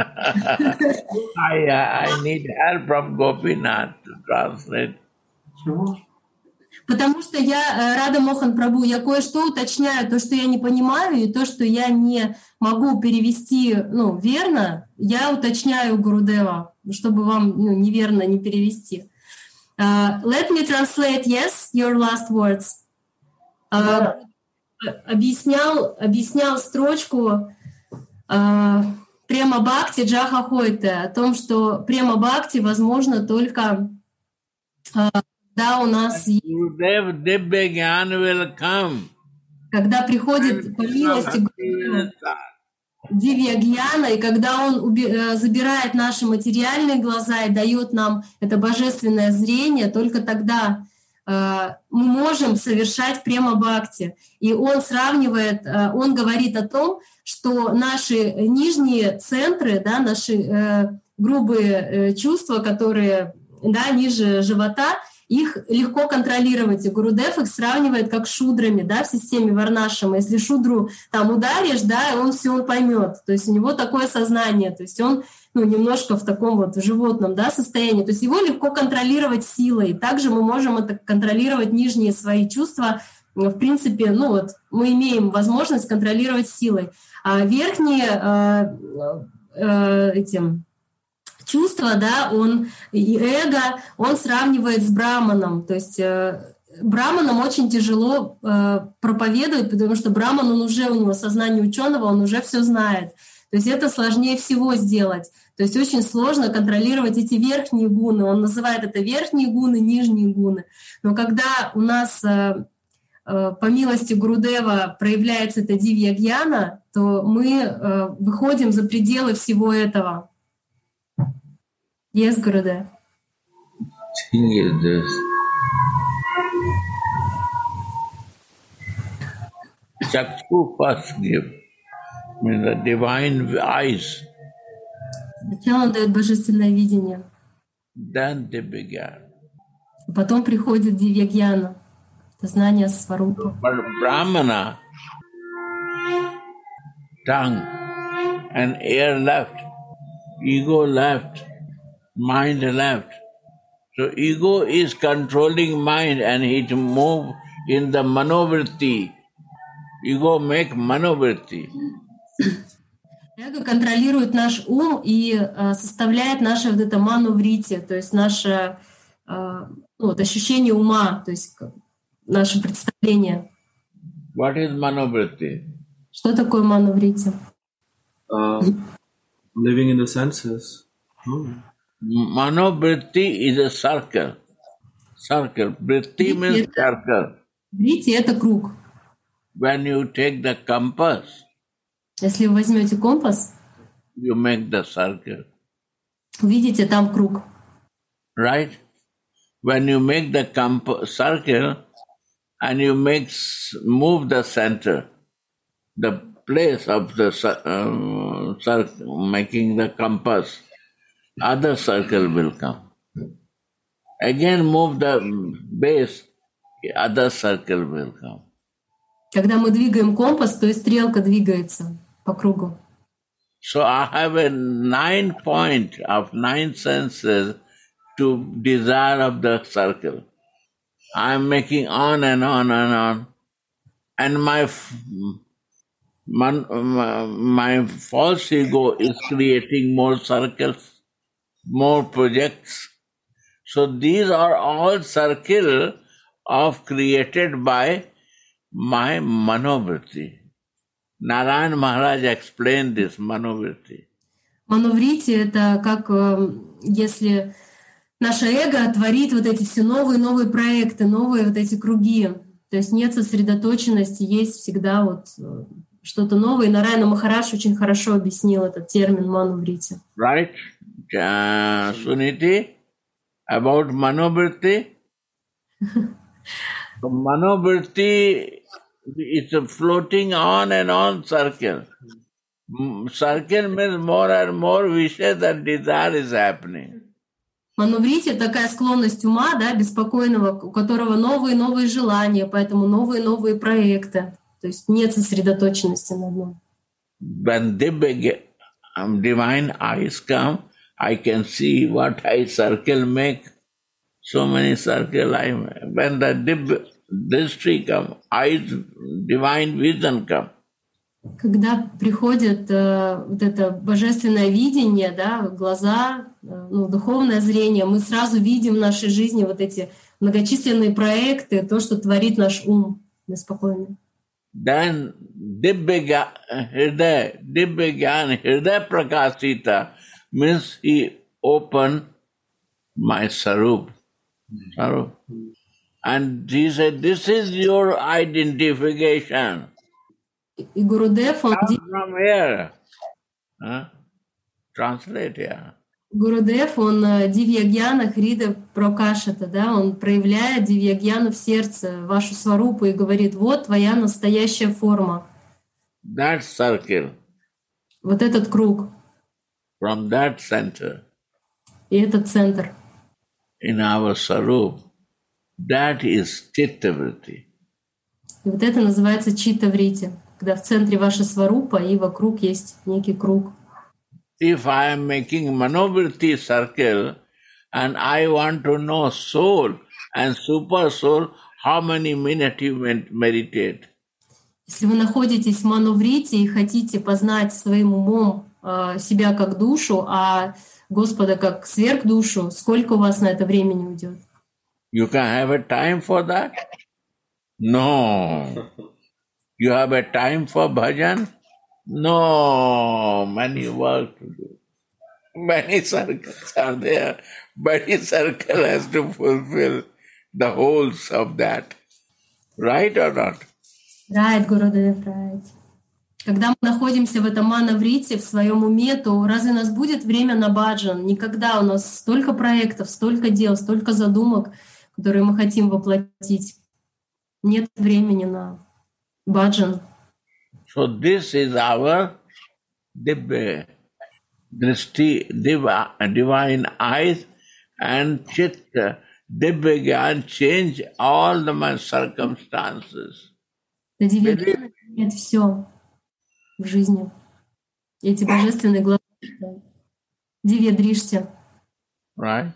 Speaker 1: I need help from Gopinath to translate.
Speaker 9: Чего?
Speaker 2: Потому что я, Рада Мохан Прабу, я кое-что уточняю, то, что я не понимаю, и то, что я не могу перевести верно, я уточняю Гурудева, чтобы вам неверно не перевести. Let me translate, yes, your last words. Объяснял строчку Према Бхакти Джаха Хойте о том, что Према Бхакти возможно только когда у нас есть,
Speaker 1: Gurudev Dibya Gyan will come.
Speaker 2: когда приходит по милости Гурудева Дивья Гьяна, и когда он забирает наши материальные глаза и дает нам это божественное зрение, только тогда мы можем совершать према бхакти. И он сравнивает, он говорит о том, что наши нижние центры, да, наши грубые чувства, которые ниже живота, их легко контролировать. И Гурудев их сравнивает как шудрами, да, в системе Варнашрама. Если шудру там ударишь, да, он все поймет. То есть у него такое сознание, то есть он немножко в таком вот животном, да, состоянии. То есть его легко контролировать силой. Также мы можем это контролировать нижние свои чувства. В принципе, мы имеем возможность контролировать силой. А верхние чувства, да, и эго, он сравнивает с браманом. То есть браманам очень тяжело проповедовать, потому что браман, у него сознание ученого, он уже все знает. То есть это сложнее всего сделать. То есть очень сложно контролировать эти верхние гуны. Он называет это верхние гуны, нижние гуны. Но когда у нас по милости Гурудева проявляется эта дивья гьяна, то мы выходим за пределы всего этого. Yes, Gurudev.
Speaker 1: Thing is this. Chakshu first give, means the divine eyes.
Speaker 2: Сначала он дает божественное видение,
Speaker 1: Then they began.
Speaker 2: потом приходит дивья гьяна, это знание сварупа.
Speaker 1: But Brahmana, tongue and air left, ego left, mind left. So ego is controlling mind and it move in the manovritti. Ego make manovritti.
Speaker 2: Эго контролирует наш ум и составляет наше вот это мануврити, то есть наше вот, ощущение ума, то есть наше представление.
Speaker 1: What is manuvritti?
Speaker 2: Что такое мануврити?
Speaker 7: Living in the senses.
Speaker 1: Manuvritti is a circle. Circle. Vritti means circle.
Speaker 2: Врити — это круг.
Speaker 1: When you take the compass,
Speaker 2: Если вы возьмете компас,
Speaker 1: you make the circle.
Speaker 2: увидите там круг.
Speaker 1: Right? When you make the circle and you move the center, the place of the circle, making the compass, other circle will come. Again move the base, other circle will come.
Speaker 2: Когда мы двигаем компас, то и стрелка двигается по кругу.
Speaker 1: So I have a 9 point of 9 senses to desire of the circle. I am making on and on and on. And my false ego is creating more circles, more projects. So these are all circles of created by my manovritti. Narayan Maharaj explained this manovritti.
Speaker 2: Мануврити — это как если наше эго творит вот эти все новые и новые проекты, новые вот эти круги. То есть нет сосредоточенности, есть всегда вот что-то новое. И Нараяна Махарадж очень хорошо объяснил этот термин мануврити.
Speaker 1: Right, Suniti, about manovritti? So manovritti is a floating on and on circle. Circle means more and more wishes and desire is happening.
Speaker 2: Мануврити — такая склонность ума, да, беспокойного, у которого новые и новые желания, поэтому новые и новые проекты. То есть нет сосредоточенности на одном.
Speaker 1: When divine eyes come, I can see what I circle make. So many circle I make. When the distri come, eyes, divine vision come.
Speaker 2: Когда приходит вот это божественное видение, да, глаза, духовное зрение, мы сразу видим в нашей жизни вот эти многочисленные проекты, то, что творит наш ум беспокойный.
Speaker 1: Then Dibbya Prakashita means he opened my sarup. And he said, this is your identification.
Speaker 2: И Гурудев, он...
Speaker 1: From here. Translate here.
Speaker 2: Гурудев, он Дивьягьяна Хрида Пракашата, да, он проявляет Дивьягьяну в сердце, вашу сварупу, и говорит, вот твоя настоящая форма.
Speaker 1: That circle.
Speaker 2: Вот этот круг.
Speaker 1: From that center.
Speaker 2: И этот центр.
Speaker 1: In our sarup. That is chittavritti.
Speaker 2: И вот это называется читтаврити, когда в центре ваша сварупа, и вокруг есть некий круг.
Speaker 1: If I am making manovritti circle and I want to know soul and super soul, how many minutes you meditate?
Speaker 2: Если вы находитесь в мануврите и хотите познать своим умом себя как душу, а Господа как сверхдушу, сколько у вас на это времени уйдет?
Speaker 1: You can have a time for that? No. You have a time for bhajan? No. Many work to do. Many circles are there. Many circle has to fulfill the wholes of that. Right or not?
Speaker 2: Right, Гурудев, right. Когда мы находимся в этом манаврите, в своем уме, то разве у нас будет время на баджан? Никогда. У нас столько проектов, столько дел, столько задумок, которые мы хотим воплотить. Нет времени на баджан.
Speaker 1: So this is our divine eyes and chitta. Dibbya change all the circumstances.
Speaker 2: Дивьягьяна меняет все в жизни. Эти божественные глаза. Дивья Дришти.
Speaker 1: Right?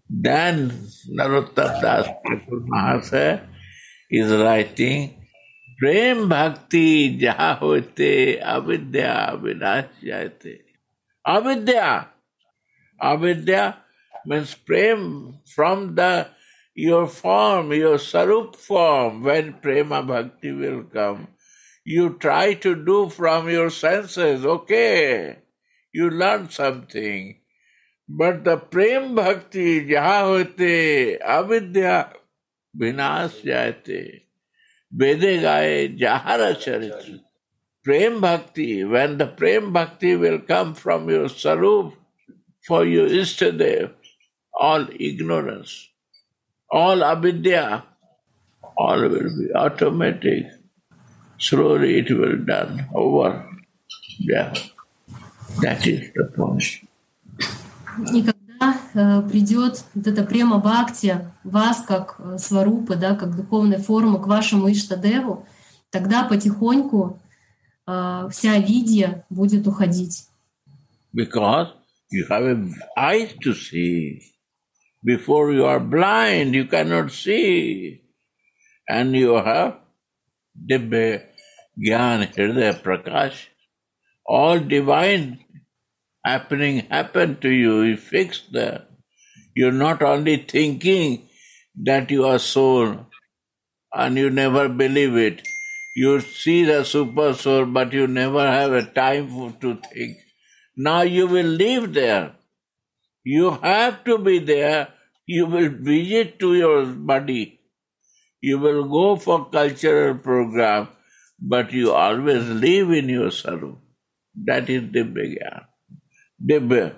Speaker 1: Then Narottama Das Thakur Mahasaya is writing Prem bhakti jaha hote avidya vinashyate. Avidya. Avidya means prem from your form, your sarup form. When prema bhakti will come, you try to do from your senses, okay, you learn something. But the prem bhakti jaha hote avidya vinashyate. Vede gaye jahara charitra. Prem bhakti, when the prem bhakti will come from your sarup, for you Ishtadev, all ignorance, all avidya, all will be automatic. Slowly it will done over. Yeah, that is the point.
Speaker 2: И когда придет вот эта према бхакти, вас как сварупы, да, как духовной формы к вашему Иштадеву, тогда потихоньку вся видья будет уходить.
Speaker 1: Because you have eyes to see. Before you are blind, you cannot see. And you have Dibbe, Gyan, Hridaya, Prakash. All divine happen to you. You fix there. You're not only thinking that you are soul and you never believe it. You see the super soul, but you never have a time to think. Now you will live there. You have to be there. You will visit to your body. You will go for cultural program, but you always live in your sarup. That is Dibya Gyan. Dibya.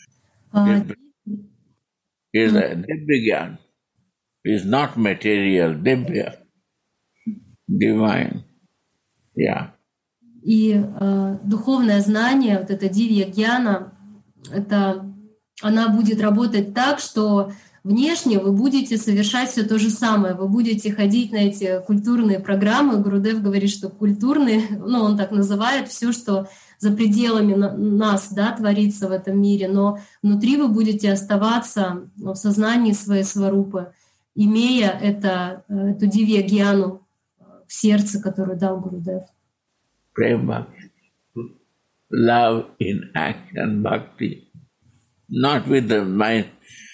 Speaker 1: Is a Dibya Gyan. Is not material. Dibya. Divine. Yeah.
Speaker 2: И духовное знание, вот это дивья гьяна, она будет работать так, что внешне вы будете совершать все то же самое. Вы будете ходить на эти культурные программы. Гурудев говорит, что культурные, он так называет, все, что за пределами нас, да, творится в этом мире, но внутри вы будете оставаться в сознании своей сварупы, имея эту дивья гьяну в сердце, которую дал Гурудев.
Speaker 1: Prema, love in action, bhakti, not with my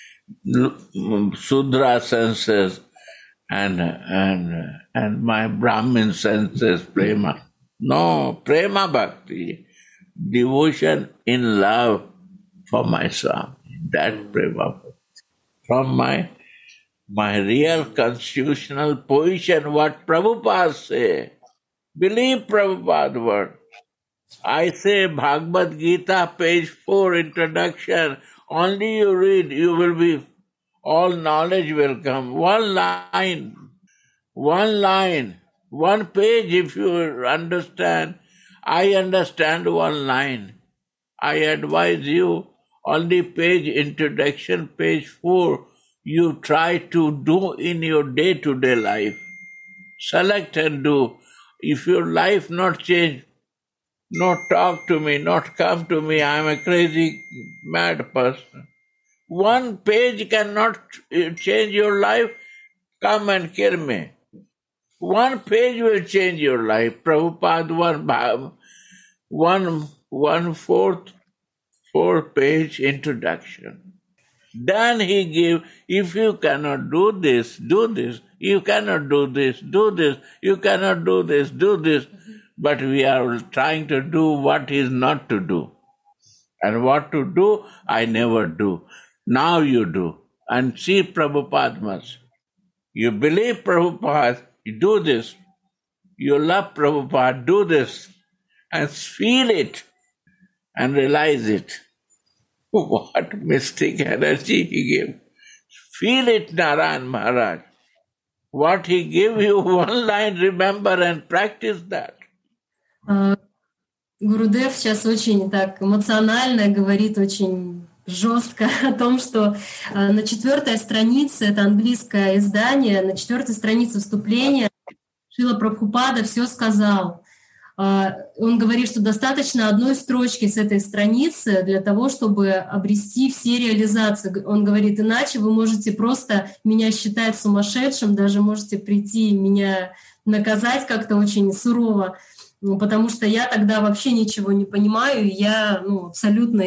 Speaker 1: Sudra senses and my Brahmin senses, prema. No, prema bhakti, devotion in love for my Swami. That prema bhakti. From my real constitutional position, what Prabhupada say. Believe Prabhupada's word. I say Bhagavad Gita, page 4, introduction. Only you read, you will be, all knowledge will come. One line, one page if you understand. I understand one line. I advise you, only page introduction, page 4, you try to do in your day-to-day life. Select and do. If your life not change, not talk to me, not come to me, I am a crazy, mad person. One page cannot change your life, come and kill me. One page will change your life. Prabhupada, one four-page introduction. Then he give, if you cannot do this, do this. You cannot do this, do this. You cannot do this, do this. But we are trying to do what is not to do. And what to do, I never do. Now you do. And see Prabhupada much. You believe Prabhupada, you do this. You love Prabhupada, do this. And feel it. And realize it. What mystic energy he gave. Feel it, Narayan Maharaj. What he gave you, one line, remember and practice that.
Speaker 2: Гурудев сейчас очень так эмоционально говорит, очень жестко о том, что на 4-й странице, это английское издание, на 4-й странице вступления Шрила Прабхупада все сказал. Он говорит, что достаточно одной строчки с этой страницы для того, чтобы обрести все реализации. Он говорит, иначе вы можете просто меня считать сумасшедшим, даже можете прийти и меня наказать как-то очень сурово, потому что я тогда вообще ничего не понимаю, и я абсолютно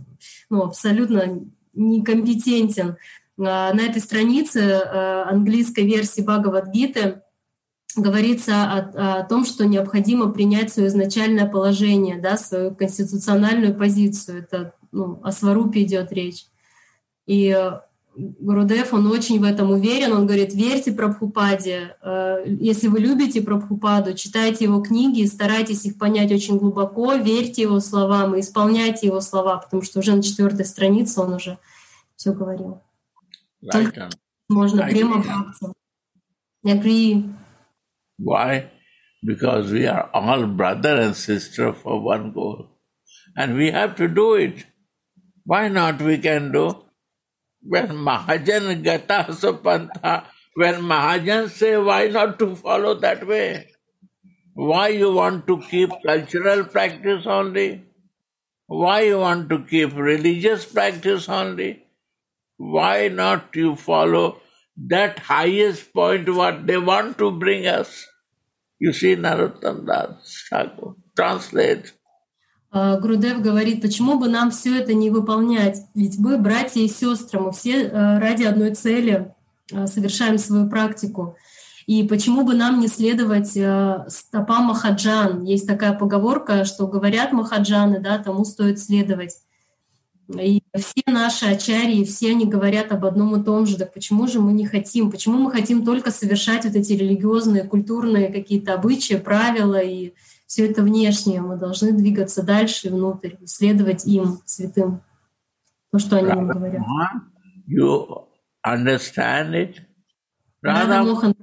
Speaker 2: некомпетентен. На этой странице английской версии Бхагавад-гиты говорится о том, что необходимо принять свое изначальное положение, да, свою конституциональную позицию. Это о Сварупе идет речь. И Гурудев, он очень в этом уверен. Он говорит, верьте Прабхупаде. Если вы любите Прабхупаду, читайте его книги, старайтесь их понять очень глубоко, верьте его словам и исполняйте его слова, потому что уже на 4-й странице он уже все говорил. Только можно прямо бхакти. Agree.
Speaker 1: Why? Because we are all brother and sister for one goal. And we have to do it. Why not we can do? When Mahajan Gata Sapanta, when Mahajan say, why not to follow that way? Why you want to keep cultural practice only? Why you want to keep religious practice only? Why not you follow that highest point what they want to bring us? You see Narottam Das Thakur. Translate.
Speaker 2: Гурудев говорит, почему бы нам все это не выполнять? Ведь мы братья и сестры, мы все ради одной цели совершаем свою практику. И почему бы нам не следовать стопам Махаджан? Есть такая поговорка, что говорят Махаджаны, да, тому стоит следовать. И все наши ачарьи, все они говорят об одном и том же. Так почему же мы не хотим? Почему мы хотим только совершать вот эти религиозные, культурные какие-то обычаи, правила и все это внешнее? Мы должны двигаться дальше, внутрь, следовать им, святым, то, что они нам говорят.
Speaker 1: You understand it?
Speaker 2: Рада Мохан,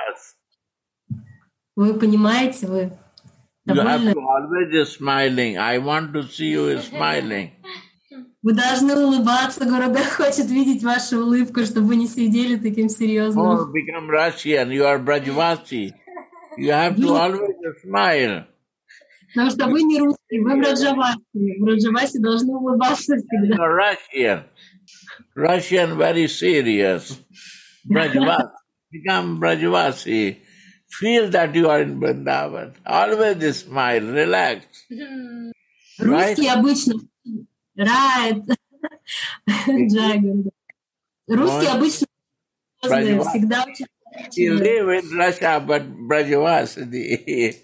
Speaker 2: вы понимаете, вы довольны?
Speaker 1: You have to always be smiling. I want to see you smiling.
Speaker 2: Вы должны улыбаться, Гурудев хочет видеть вашу улыбку, чтобы вы не сидели таким серьезным.
Speaker 1: Oh, become Russian, you are Brajvasi. You have to always smile.
Speaker 2: Потому что вы не русский, вы Браджаваси. В Браджаваси должны улыбаться всегда.
Speaker 1: You are Russian. Russian very serious. Brajvasi. Become Brajvasi. Feel that you are in Vrindavan. Always smile, relax.
Speaker 2: Русский обычно... Right. Русский обычно всегда очень...
Speaker 1: You live in Russia, but Brajavasi.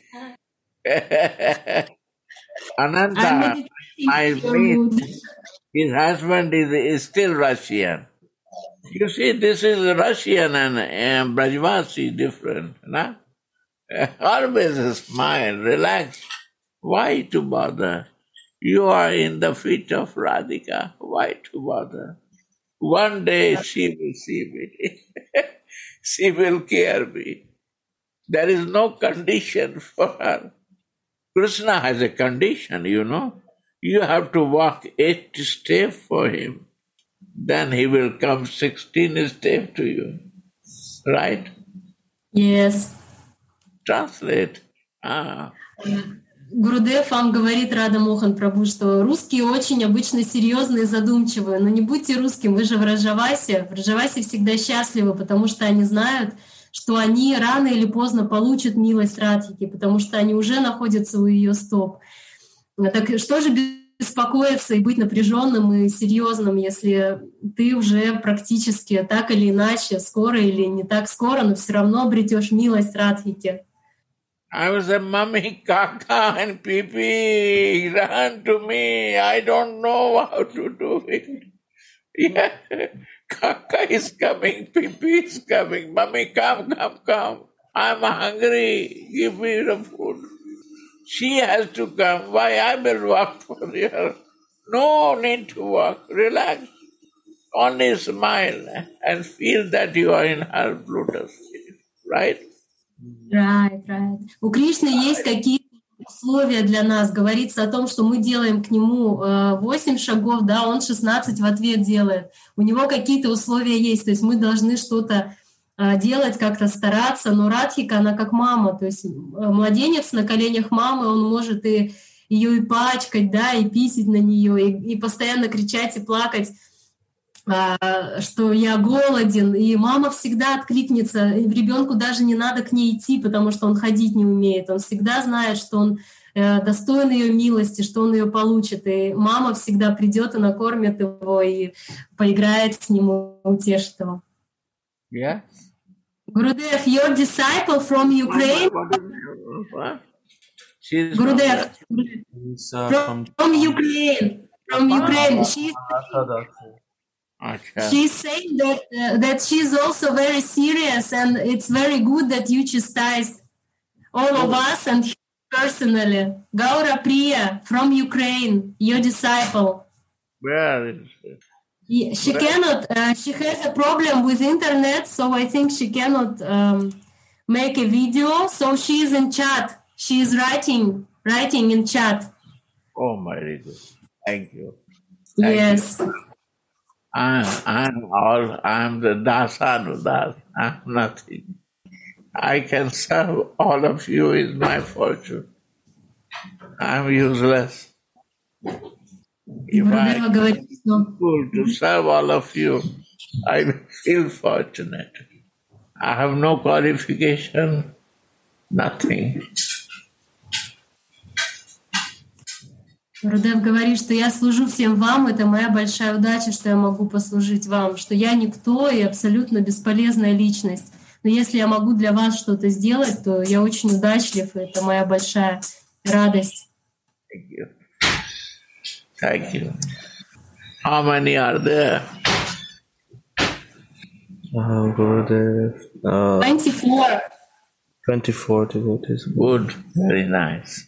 Speaker 1: Ananta, my mate, his husband is still Russian. You see, this is Russian and Brajavasi different, no? Always smile, relax. Why to bother? You are in the feet of Radhika. Why to bother? One day she will see me. She will care me. There is no condition for her. Krishna has a condition, you know. You have to walk 8 steps for him. Then he will come 16 steps to you. Right?
Speaker 2: Yes.
Speaker 1: Translate.
Speaker 2: Гурудев вам говорит, Рада Мохан Прабху, что русские очень обычно серьезные и задумчивые, но не будьте русским, вы же в Раджавасе. В Раджавасе всегда счастливы, потому что они знают, что они рано или поздно получат милость Радхики, потому что они уже находятся у ее стоп. Так что же беспокоиться и быть напряженным и серьезным, если ты уже практически так или иначе, скоро или не так скоро, но все равно обретешь милость Радхики.
Speaker 1: I was a mummy, Kaka and Pipi, run to me. I don't know how to do it. Yeah. Kaka is coming, Pipi is coming. Mummy, come. I'm hungry. Give me the food. She has to come. Why? I will walk for her. No need to walk. Relax. Only smile and feel that you are in her lotus feet. Right?
Speaker 2: Right. У Кришны есть какие-то условия для нас. Говорится о том, что мы делаем к нему 8 шагов, да, он 16 в ответ делает. У него какие-то условия есть, то есть мы должны что-то делать, как-то стараться, но Радхика, она как мама, то есть младенец на коленях мамы, он может и ее и пачкать, да, и писать на нее, и постоянно кричать и плакать, что я голоден, и мама всегда откликнется, и ребенку даже не надо к ней идти, потому что он ходить не умеет, он всегда знает, что он достоин ее милости, что он ее получит, и мама всегда придет и накормит его, и поиграет с ним, утешит его.
Speaker 1: Yeah.
Speaker 2: Gurudev, your disciple from Ukraine. Gurudev, from Ukraine. From Ukraine. She's saying that she's also very serious, and it's very good that you chastised all of us and him personally. Gaura Priya from Ukraine, your disciple.
Speaker 1: Where is it?
Speaker 2: She cannot. She has a problem with internet, so I think she cannot make a video. So she is in chat. She is writing in chat.
Speaker 1: Oh, very good. Thank you.
Speaker 2: Yes.
Speaker 1: I'm the Dasanudas. I'm nothing. I can serve all of you is my fortune. I'm useless. If I am able to serve all of you, I feel fortunate. I have no qualification, nothing.
Speaker 2: Гурудев говорит, что я служу всем вам, это моя большая удача, что я могу послужить вам, что я никто и абсолютно бесполезная личность. Но если я могу для вас что-то сделать, то я очень удачлив, и это моя большая радость.
Speaker 1: Thank you. Thank you. How many are there?
Speaker 7: Gurudev,
Speaker 2: 24.
Speaker 7: 24 devotees.
Speaker 1: Good, very nice.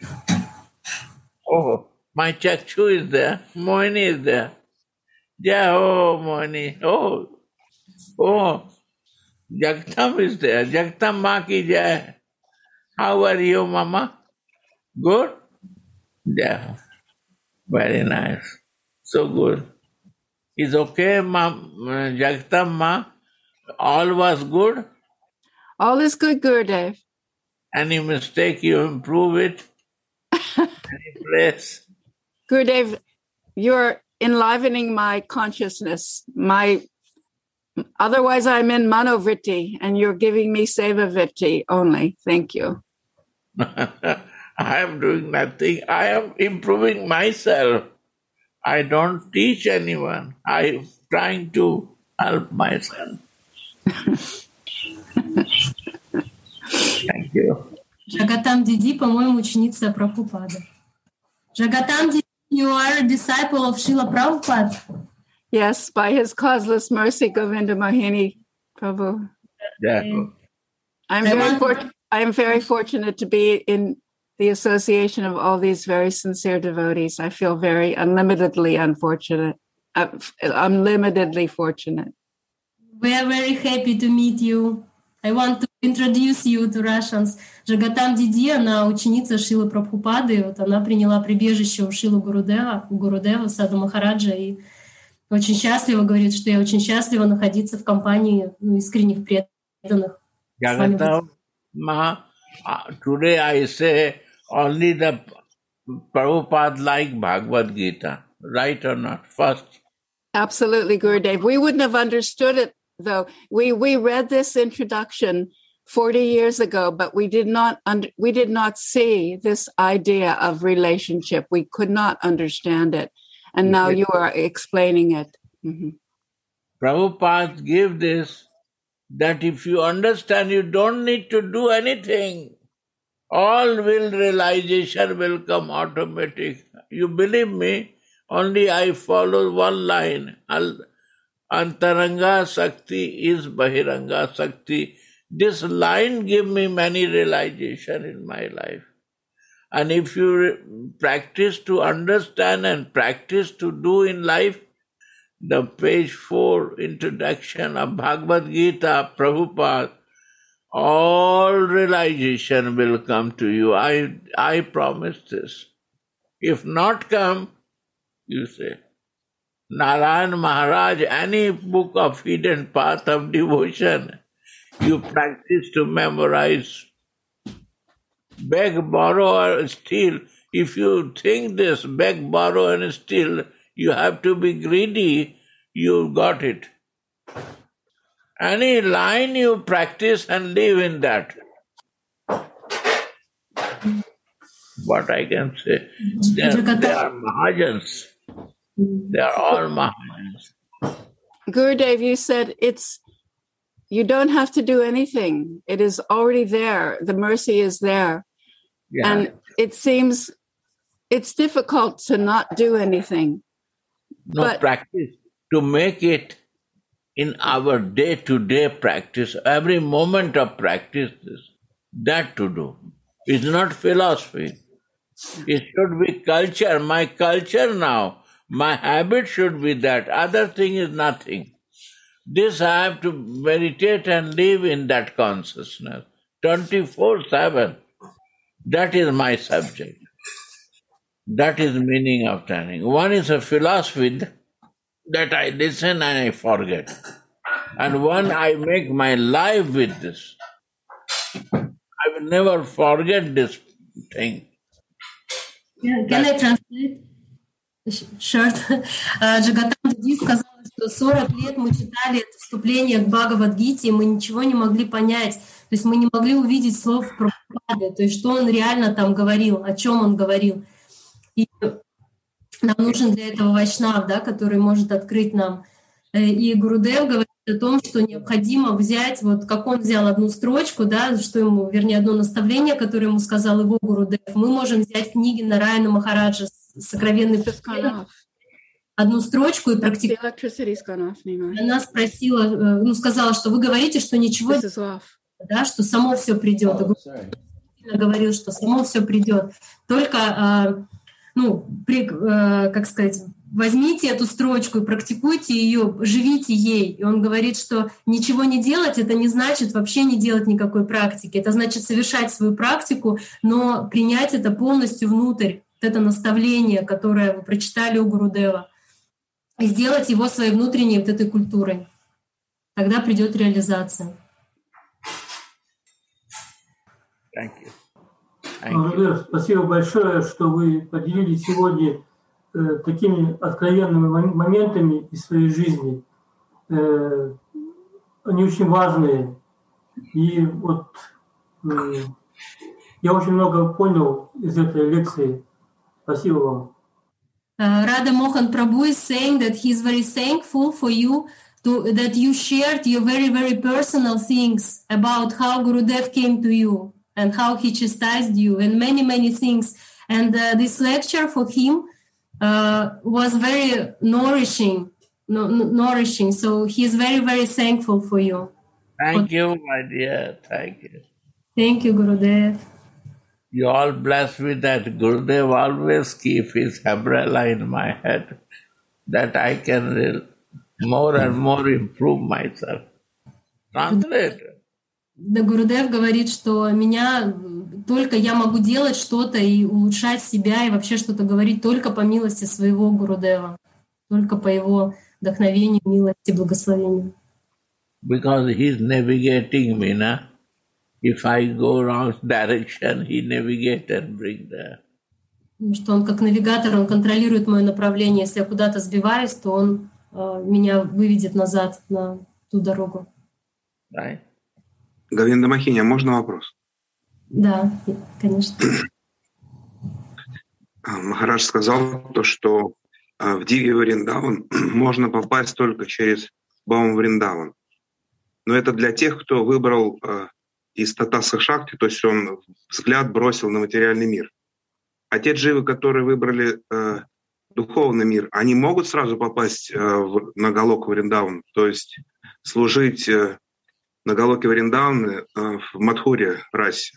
Speaker 1: Oh, my Chakshu is there. Mohini is there. Yeah, oh, Mohini. Oh, Jagtam is there. Jagtam Ma ki jai. How are you, Mama? Good? Yeah. Very nice. So good. Is okay, Jagtam Ma? All was good?
Speaker 10: All is good, Gurudev.
Speaker 1: Any mistake, you improve it? Any place?
Speaker 10: Gurudev, you're enlivening my consciousness. Otherwise, I'm in manovritti, and you're giving me sevavritti only. Thank you.
Speaker 1: I am doing nothing. I am improving myself. I don't teach anyone. I am trying to help myself. Thank you.
Speaker 2: Джагатам Диди, по-моему, ученица Прабхупады. Джагатам Диди, you are a disciple of Srila Prabhupada.
Speaker 10: Yes, by his causeless mercy, Govinda Mohini Prabhu.
Speaker 1: Yeah.
Speaker 10: I am very fortunate to be in the association of all these very sincere devotees. I feel very unlimitedly fortunate.
Speaker 2: We are very happy to meet you. I want to introduce you to Russians. Джагатам Диди, она ученица Шрилы Прабхупады. Вот она приняла прибежище у Шрилы Гурудева, Саду Махараджа, и очень счастлива, говорит, что я очень счастлива находиться в компании искренних преданных.
Speaker 1: Jagatam Ma, today I say only the Prabhupada like Bhagavad Gita, right or not? First.
Speaker 10: Absolutely, Gurudev. We wouldn't have understood it, though. We read this introduction 40 years ago, but we did not see this idea of relationship. We could not understand it. And now you are explaining it. Mm-hmm.
Speaker 1: Prabhupada gave this, that if you understand, you don't need to do anything. All realization will come automatic. You believe me? Only I follow one line. Antaranga Sakti is Bahiranga Sakti. This line give me many realization in my life. And if you practice to understand and practice to do in life, the page 4 introduction of Bhagavad Gita, Prabhupada, all realization will come to you. I promise this. If not come, you say, Narayan Maharaj, any book of hidden path of devotion, You practice to memorize, beg, borrow, or steal. If you think this, beg, borrow, and steal, you have to be greedy. You got it. Any line you practice and live in that. What I can say, they are Mahajans. They are all Mahajans.
Speaker 10: Gurudev, you said you don't have to do anything. It is already there. The mercy is there.
Speaker 1: Yeah.
Speaker 10: And it seems it's difficult to not do anything.
Speaker 1: No,
Speaker 10: but
Speaker 1: practice to make it in our day-to-day practice, every moment of practice, that to do. It's not philosophy. It should be culture, my culture now. My habit should be that. Other thing is nothing. This I have to meditate and live in that consciousness. 24/7. That is my subject. That is the meaning of turning. One is a philosophy that I listen and I forget. And one I make my life with this. I will never forget this thing.
Speaker 2: Yeah, can I translate? Short. Джагатам-Дади сказал, что 40 лет мы читали это вступление к Бхагавад-гите, и мы ничего не могли понять. То есть мы не могли увидеть слов Прабхупады, то есть что он реально там говорил, о чем он говорил. И нам нужен для этого вайшнав, да, который может открыть нам. И Гурудев говорит о том, что необходимо взять, вот как он взял одну строчку, да, что ему, вернее, одно наставление, которое ему сказал его Гурудев, мы можем взять книги Нараяна Махараджа «Сокровенный путь», одну строчку и практиковать. Она спросила, сказала, что вы говорите, что ничего, да, что само все придет. Говорил, что само все придет. Только, как сказать, возьмите эту строчку и практикуйте ее, живите ей. И он говорит, что ничего не делать — это не значит вообще не делать никакой практики. Это значит совершать свою практику, но принять это полностью внутрь, вот это наставление, которое вы прочитали у Гурудева, и сделать его своей внутренней вот этой культурой. Тогда придет реализация.
Speaker 9: Гурудев, спасибо большое, что вы поделились сегодня такими откровенными моментами из своей жизни. Они очень важные. И вот я очень много понял из этой лекции. Спасибо вам.
Speaker 2: Radha Mohan Prabhu is saying that he is very thankful for you that you shared your very, very personal things about how Gurudev came to you and how he chastised you and many, many things. And this lecture for him was very nourishing. So he is very, very thankful for you.
Speaker 1: Thank you, my dear. Thank you.
Speaker 2: Thank you, Gurudev.
Speaker 1: You all blessed with that. Gurudev always keep his umbrella in my head that I can more and more improve myself. Translate.
Speaker 2: Да, Гурудев говорит, что только я могу делать что-то и улучшать себя, и вообще что-то говорить только по милости своего Гурудева, только по его вдохновению, милости, благословению.
Speaker 1: Because he's navigating me, na? If I go wrong direction, he navigate and bring there.
Speaker 2: Что он как навигатор, он контролирует мое направление. Если я куда-то сбиваюсь, то он меня выведет назад на ту дорогу.
Speaker 1: Right.
Speaker 11: Говинда Махини, можно вопрос?
Speaker 2: Да, конечно.
Speaker 11: Махарадж сказал то, что в Диви Вриндаван можно попасть только через Бхаум Вриндаван. Но это для тех, кто выбрал из Татаса Шакти, то есть он взгляд бросил на материальный мир. А те дживы, которые выбрали духовный мир, они могут сразу попасть на Галоку Вриндаван, то есть служить на Галоке Вриндавана в Мадхуре расе?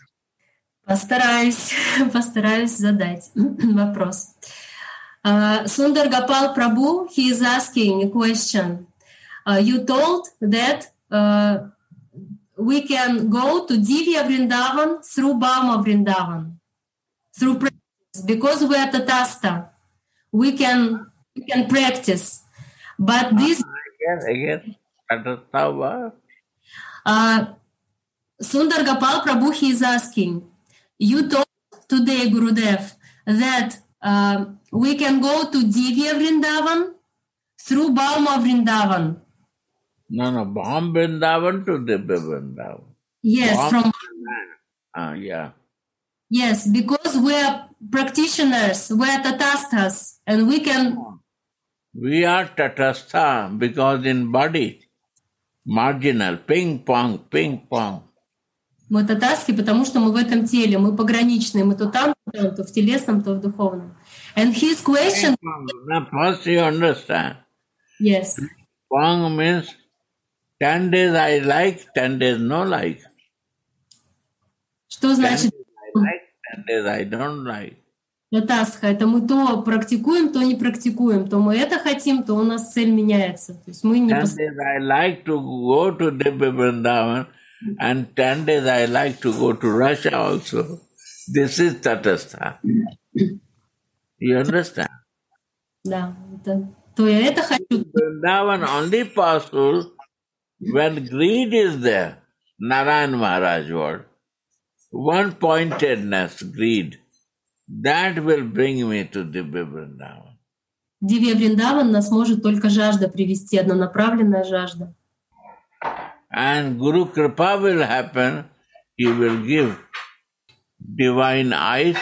Speaker 2: Постараюсь задать вопрос. Sundar Gopal Prabhu, he is asking a question. You told that we can go to Divya Vrindavan through Bhauma Vrindavan, through practice, because we are Tatastha. We can practice, but this
Speaker 1: again.
Speaker 2: Sundar Gopal Prabhu is asking, you told today, Gurudev, that we can go to Divya Vrindavan through Bhauma Vrindavan.
Speaker 1: No, Bhauma Vrindavan to Divya Vrindavan.
Speaker 2: Yes,
Speaker 1: Bhauma
Speaker 2: from...
Speaker 1: yeah.
Speaker 2: Yes, because we are practitioners, we are Tatasthas, and we can...
Speaker 1: We are Tatastha because in body, marginal, ping pong, ping pong.
Speaker 2: Мы татарские, потому что мы в этом теле, мы пограничные, мы то там, то в телесном, то в духовном. And his question...
Speaker 1: Now first you understand.
Speaker 2: Yes.
Speaker 1: Pong means 10 days I like, 10 days no like.
Speaker 2: Что значит?
Speaker 1: 10 days I like, 10 days I don't like.
Speaker 2: Татастха, это мы то практикуем, то не практикуем, то мы это хотим, то у нас цель меняется. То есть мы не...
Speaker 1: 10 days I like to go to Divya Vrindavan, and 10 days I like to go to Russia also. This is Tatastha. You understand?
Speaker 2: Да, то я это хочу.
Speaker 1: Vrindavan only possible when greed is there. Narayan Maharaj word. One-pointedness, greed. That will bring me to Divya Vrindavan.
Speaker 2: Дивья Вриндаван нас может только жажда привести, однонаправленная жажда.
Speaker 1: And Guru Kripa will happen. He will give divine eyes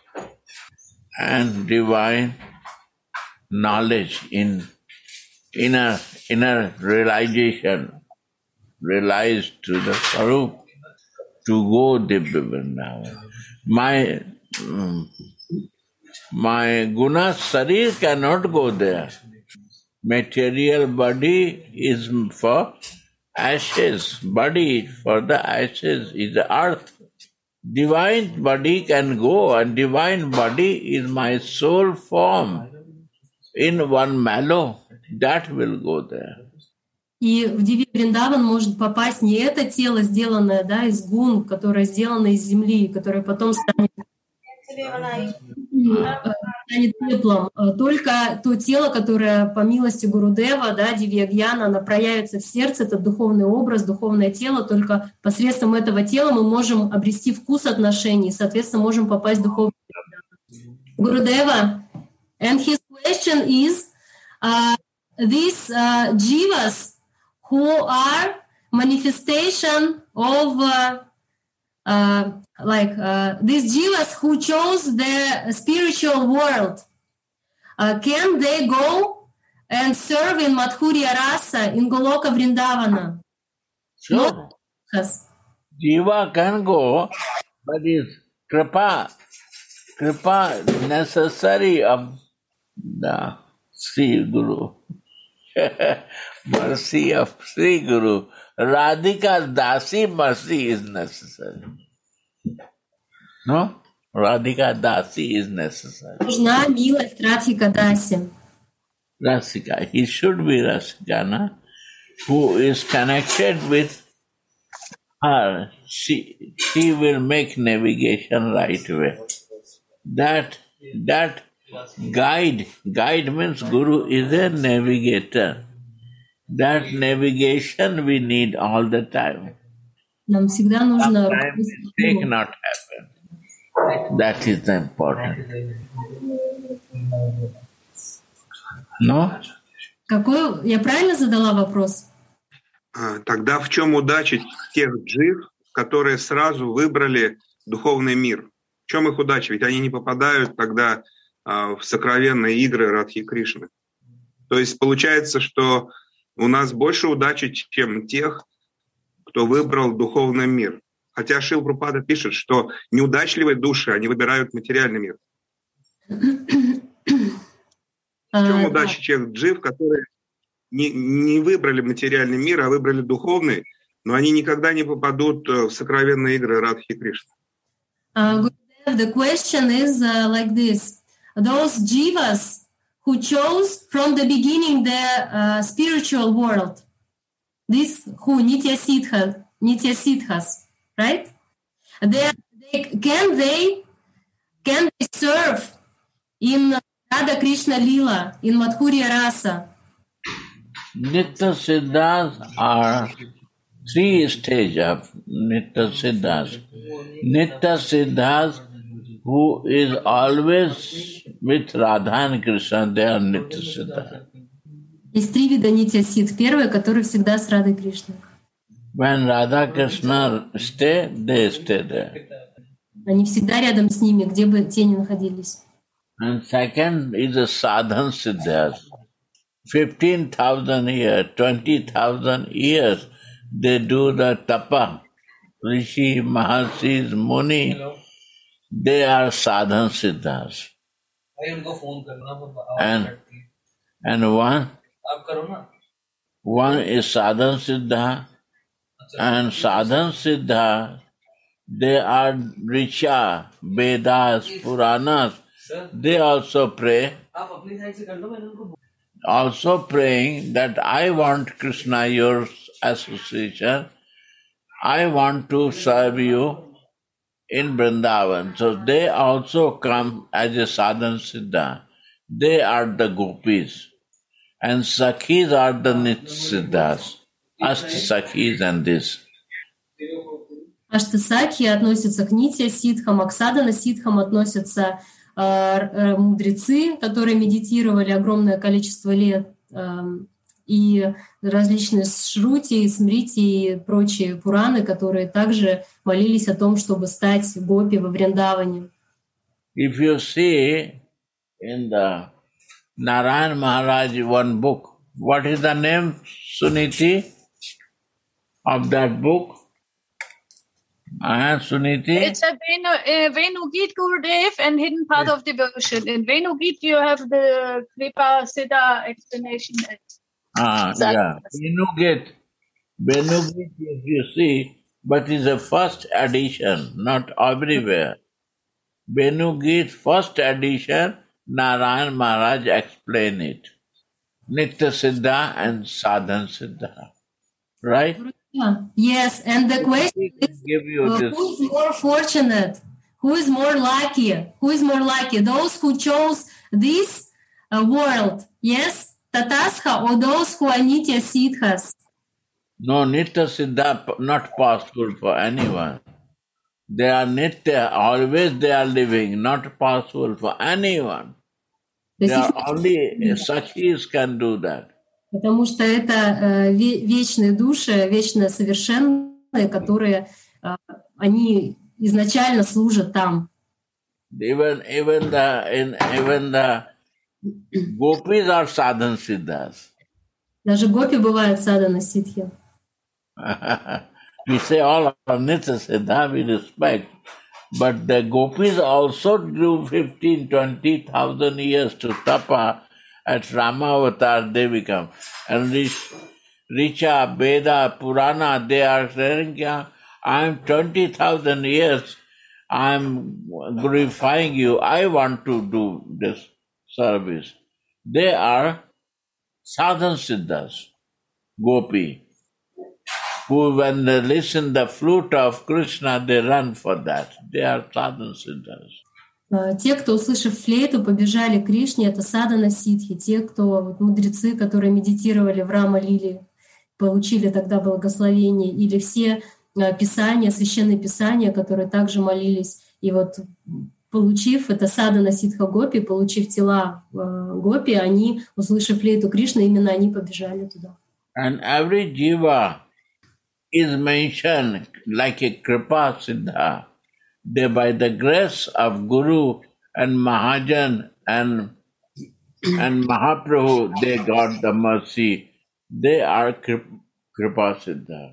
Speaker 1: and divine knowledge in inner realization, realized to the Sarup, to go Divya Vrindavan. My guna sarir cannot go there. Material body is for ashes. Body for the ashes is the earth. Divine body can go, and divine body is my soul form in one mallow. That will go there.
Speaker 2: И в Дивья Вриндаван может попасть не это тело, сделанное, да, из гун, которое сделано из земли, которое потом станет теплым, только то тело, которое по милости Гурудева, да, Дивья Гьяна, оно проявится в сердце, это духовный образ, духовное тело, только посредством этого тела мы можем обрести вкус отношений, соответственно, можем попасть в духовное тело. Гурудева, and his question is, these jivas who are manifestation of these jivas who chose the spiritual world, can they go and serve in Madhurya Rasa in Goloka Vrindavana?
Speaker 1: Sure. Jiva can go, but is kripa necessary of the Sri Guru. Mercy of Sri Guru. Radhika's Dasi mercy is necessary. No? Radhika Dasi is necessary.
Speaker 2: Нужна милость Радхика Даси.
Speaker 1: Rasika. He should be Rasika, na? Who is connected with her. She will make navigation right way. That guide means Guru is a navigator. That navigation we need all the time.
Speaker 2: Нам всегда нужно...
Speaker 1: Sometimes mistake not happen. That is the important. No?
Speaker 2: Какой... Я правильно задала вопрос?
Speaker 11: Тогда в чем удача тех джив, которые сразу выбрали духовный мир? В чем их удача? Ведь они не попадают тогда в сокровенные игры Радхи Кришны. То есть получается, что у нас больше удачи, чем тех, кто выбрал духовный мир. Хотя Шрила Прабхупада пишет, что неудачливые души, они выбирают материальный мир. В чем удача тех джив, которые не выбрали материальный мир, а выбрали духовный, но они никогда не попадут в сокровенные игры Радхи Кришны?
Speaker 2: The question is like this. Those jivas who chose from the beginning the spiritual world, this who Nitya Siddhas, right? Can they serve in Radha Krishna Lila, in Madhurya Rasa?
Speaker 1: Nitya Siddhas are Three stages of Nitya Siddhas. Nitya Siddhas, who is always with Radha and Krishna, they are Nitya Siddhas.
Speaker 2: Есть три вида Нитья Сидх. Первый, который всегда с Радой Кришной.
Speaker 1: When Radha Krishna stay, they stay there.
Speaker 2: Они всегда рядом с ними, где бы те ни находились.
Speaker 1: And second is the Sadhan Siddhas. 15,000 years, 20,000 years, they do the tapa. Rishi, Maharshis, Muni, they are Sadhan Siddhas. And one is Sadhan Siddha, and Sadhan Siddha, they are Richa, Vedas, Puranas, they also pray. Also praying that I want Krishna, your association, I want to serve you in Vrindavan. So they also come as a Sadhan Siddha. They are the gopis. And Sakhis are the Nitya Siddhas. Ast Sakhis and this.
Speaker 2: Аштасакхи относятся к Нитья Сидхам, а к Садана Сидхам относятся мудрецы, которые медитировали огромное количество лет, и различные шрути, смрити и прочие пураны, которые также молились о том, чтобы стать гопи во Вриндаване.
Speaker 1: If you see in the Narayan Maharaj one book, what is the name, Suniti, of that book? Suniti?
Speaker 12: It's a Venu Gita, Gurudev, and Hidden Path of Devotion. In Venu Gita, you have the Kripa Siddha explanation.
Speaker 1: Yeah. Venu Gita, you see, but is a first edition, not everywhere. Venu Gita, first edition, Narayan Maharaj explain it. Nitya Siddha and Sadhan Siddha. Right?
Speaker 2: Yes, and the question is, who is more fortunate? Who is more lucky? Who is more lucky? Those who chose this world, yes, Tatasha, or those who are Nitya Siddhas?
Speaker 1: No, Nitya Siddha not possible for anyone. They are Nitya, always they are living, not possible for anyone. They are only Sakhis can do that.
Speaker 2: Потому что это вечные души, вечно совершенные, которые они изначально служат там.
Speaker 1: Even the gopis are sadhan siddhas.
Speaker 2: Даже гопи бывают садхана сидхи.
Speaker 1: We say all are nitya siddha, we respect, but the gopis also do 15,000-20,000 years to tapa. At Rama Avatar they become. And Richa, Veda, Purana, they are saying, I am 20,000 years, I am glorifying you, I want to do this service. They are sadhan siddhas, gopi, who when they listen the flute of Krishna, they run for that. They are sadhan siddhas.
Speaker 2: Те, кто, услышав флейту, побежали к Кришне, это садхана сидхи. Те, кто мудрецы, которые медитировали в Рама-лиле, получили тогда благословение. Или все писания, священные писания, которые также молились. И вот получив это садхана сидха гопи, получив тела гопи, они, услышав флейту Кришны, именно они побежали туда.
Speaker 1: And every jiva is mentioned like a kripa siddha. They, by the grace of Guru and Mahajan and Mahaprabhu, they got the mercy. They are Kripa Siddha.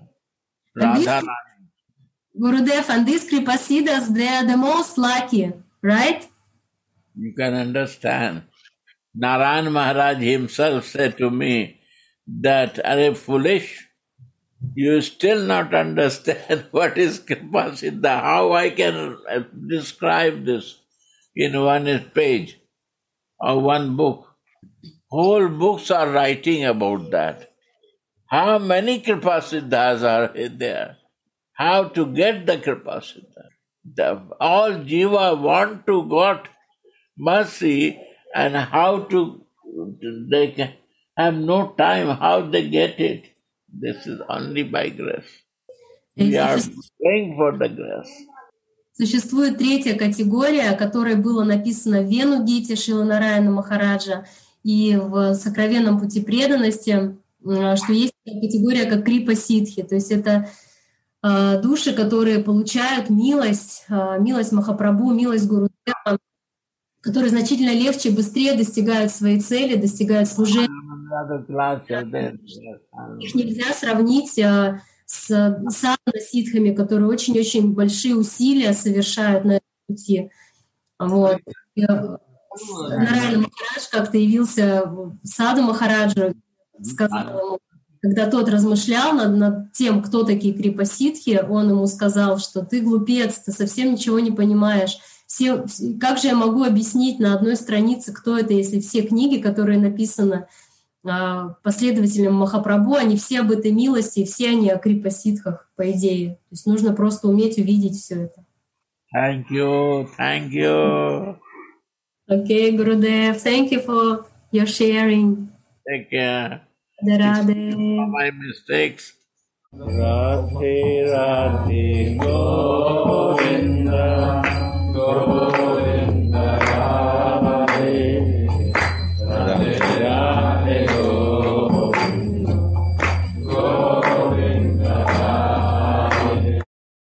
Speaker 2: Gurudev, and these Kripa Siddhas, they are the most lucky, right?
Speaker 1: You can understand. Narayan Maharaj himself said to me that, "Are foolish? You still not understand what is Kripa Siddha, how I can describe this in one page or one book. Whole books are writing about that. How many Kripa Siddhas are there? How to get the Kripa Siddha? All jiva want to got mercy, and how to, they have no time, how they get it. This is only by grace. We are praying for the grace.
Speaker 2: Существует третья категория, о которой было написано в Вену Гите Шрила Нараяна Махараджа и в Сокровенном пути преданности, что есть такая категория, как Крипа Ситхи. То есть это души, которые получают милость Махапрабху, милость Гурудева, которые значительно легче и быстрее достигают своей цели, достигают служения. Их нельзя сравнить с садхана-ситхами, которые очень-очень большие усилия совершают на этом пути. Вот. Нараяна Махарадж как-то явился Саду Махараджу, сказал ему, когда тот размышлял над тем, кто такие крипа-ситхи, он ему сказал, что ты глупец, ты совсем ничего не понимаешь. Как же я могу объяснить на одной странице, кто это, если все книги, которые написаны последователям Махапрабху, они все об этой милости, и все они о крипа-ситхах, по идее. То есть нужно просто уметь увидеть все это.
Speaker 1: Thank you.
Speaker 2: Okay, Gurudev, thank you for your sharing.
Speaker 1: Take care.
Speaker 2: Radhe.
Speaker 1: For my mistakes. Radhe Radhe Govinda.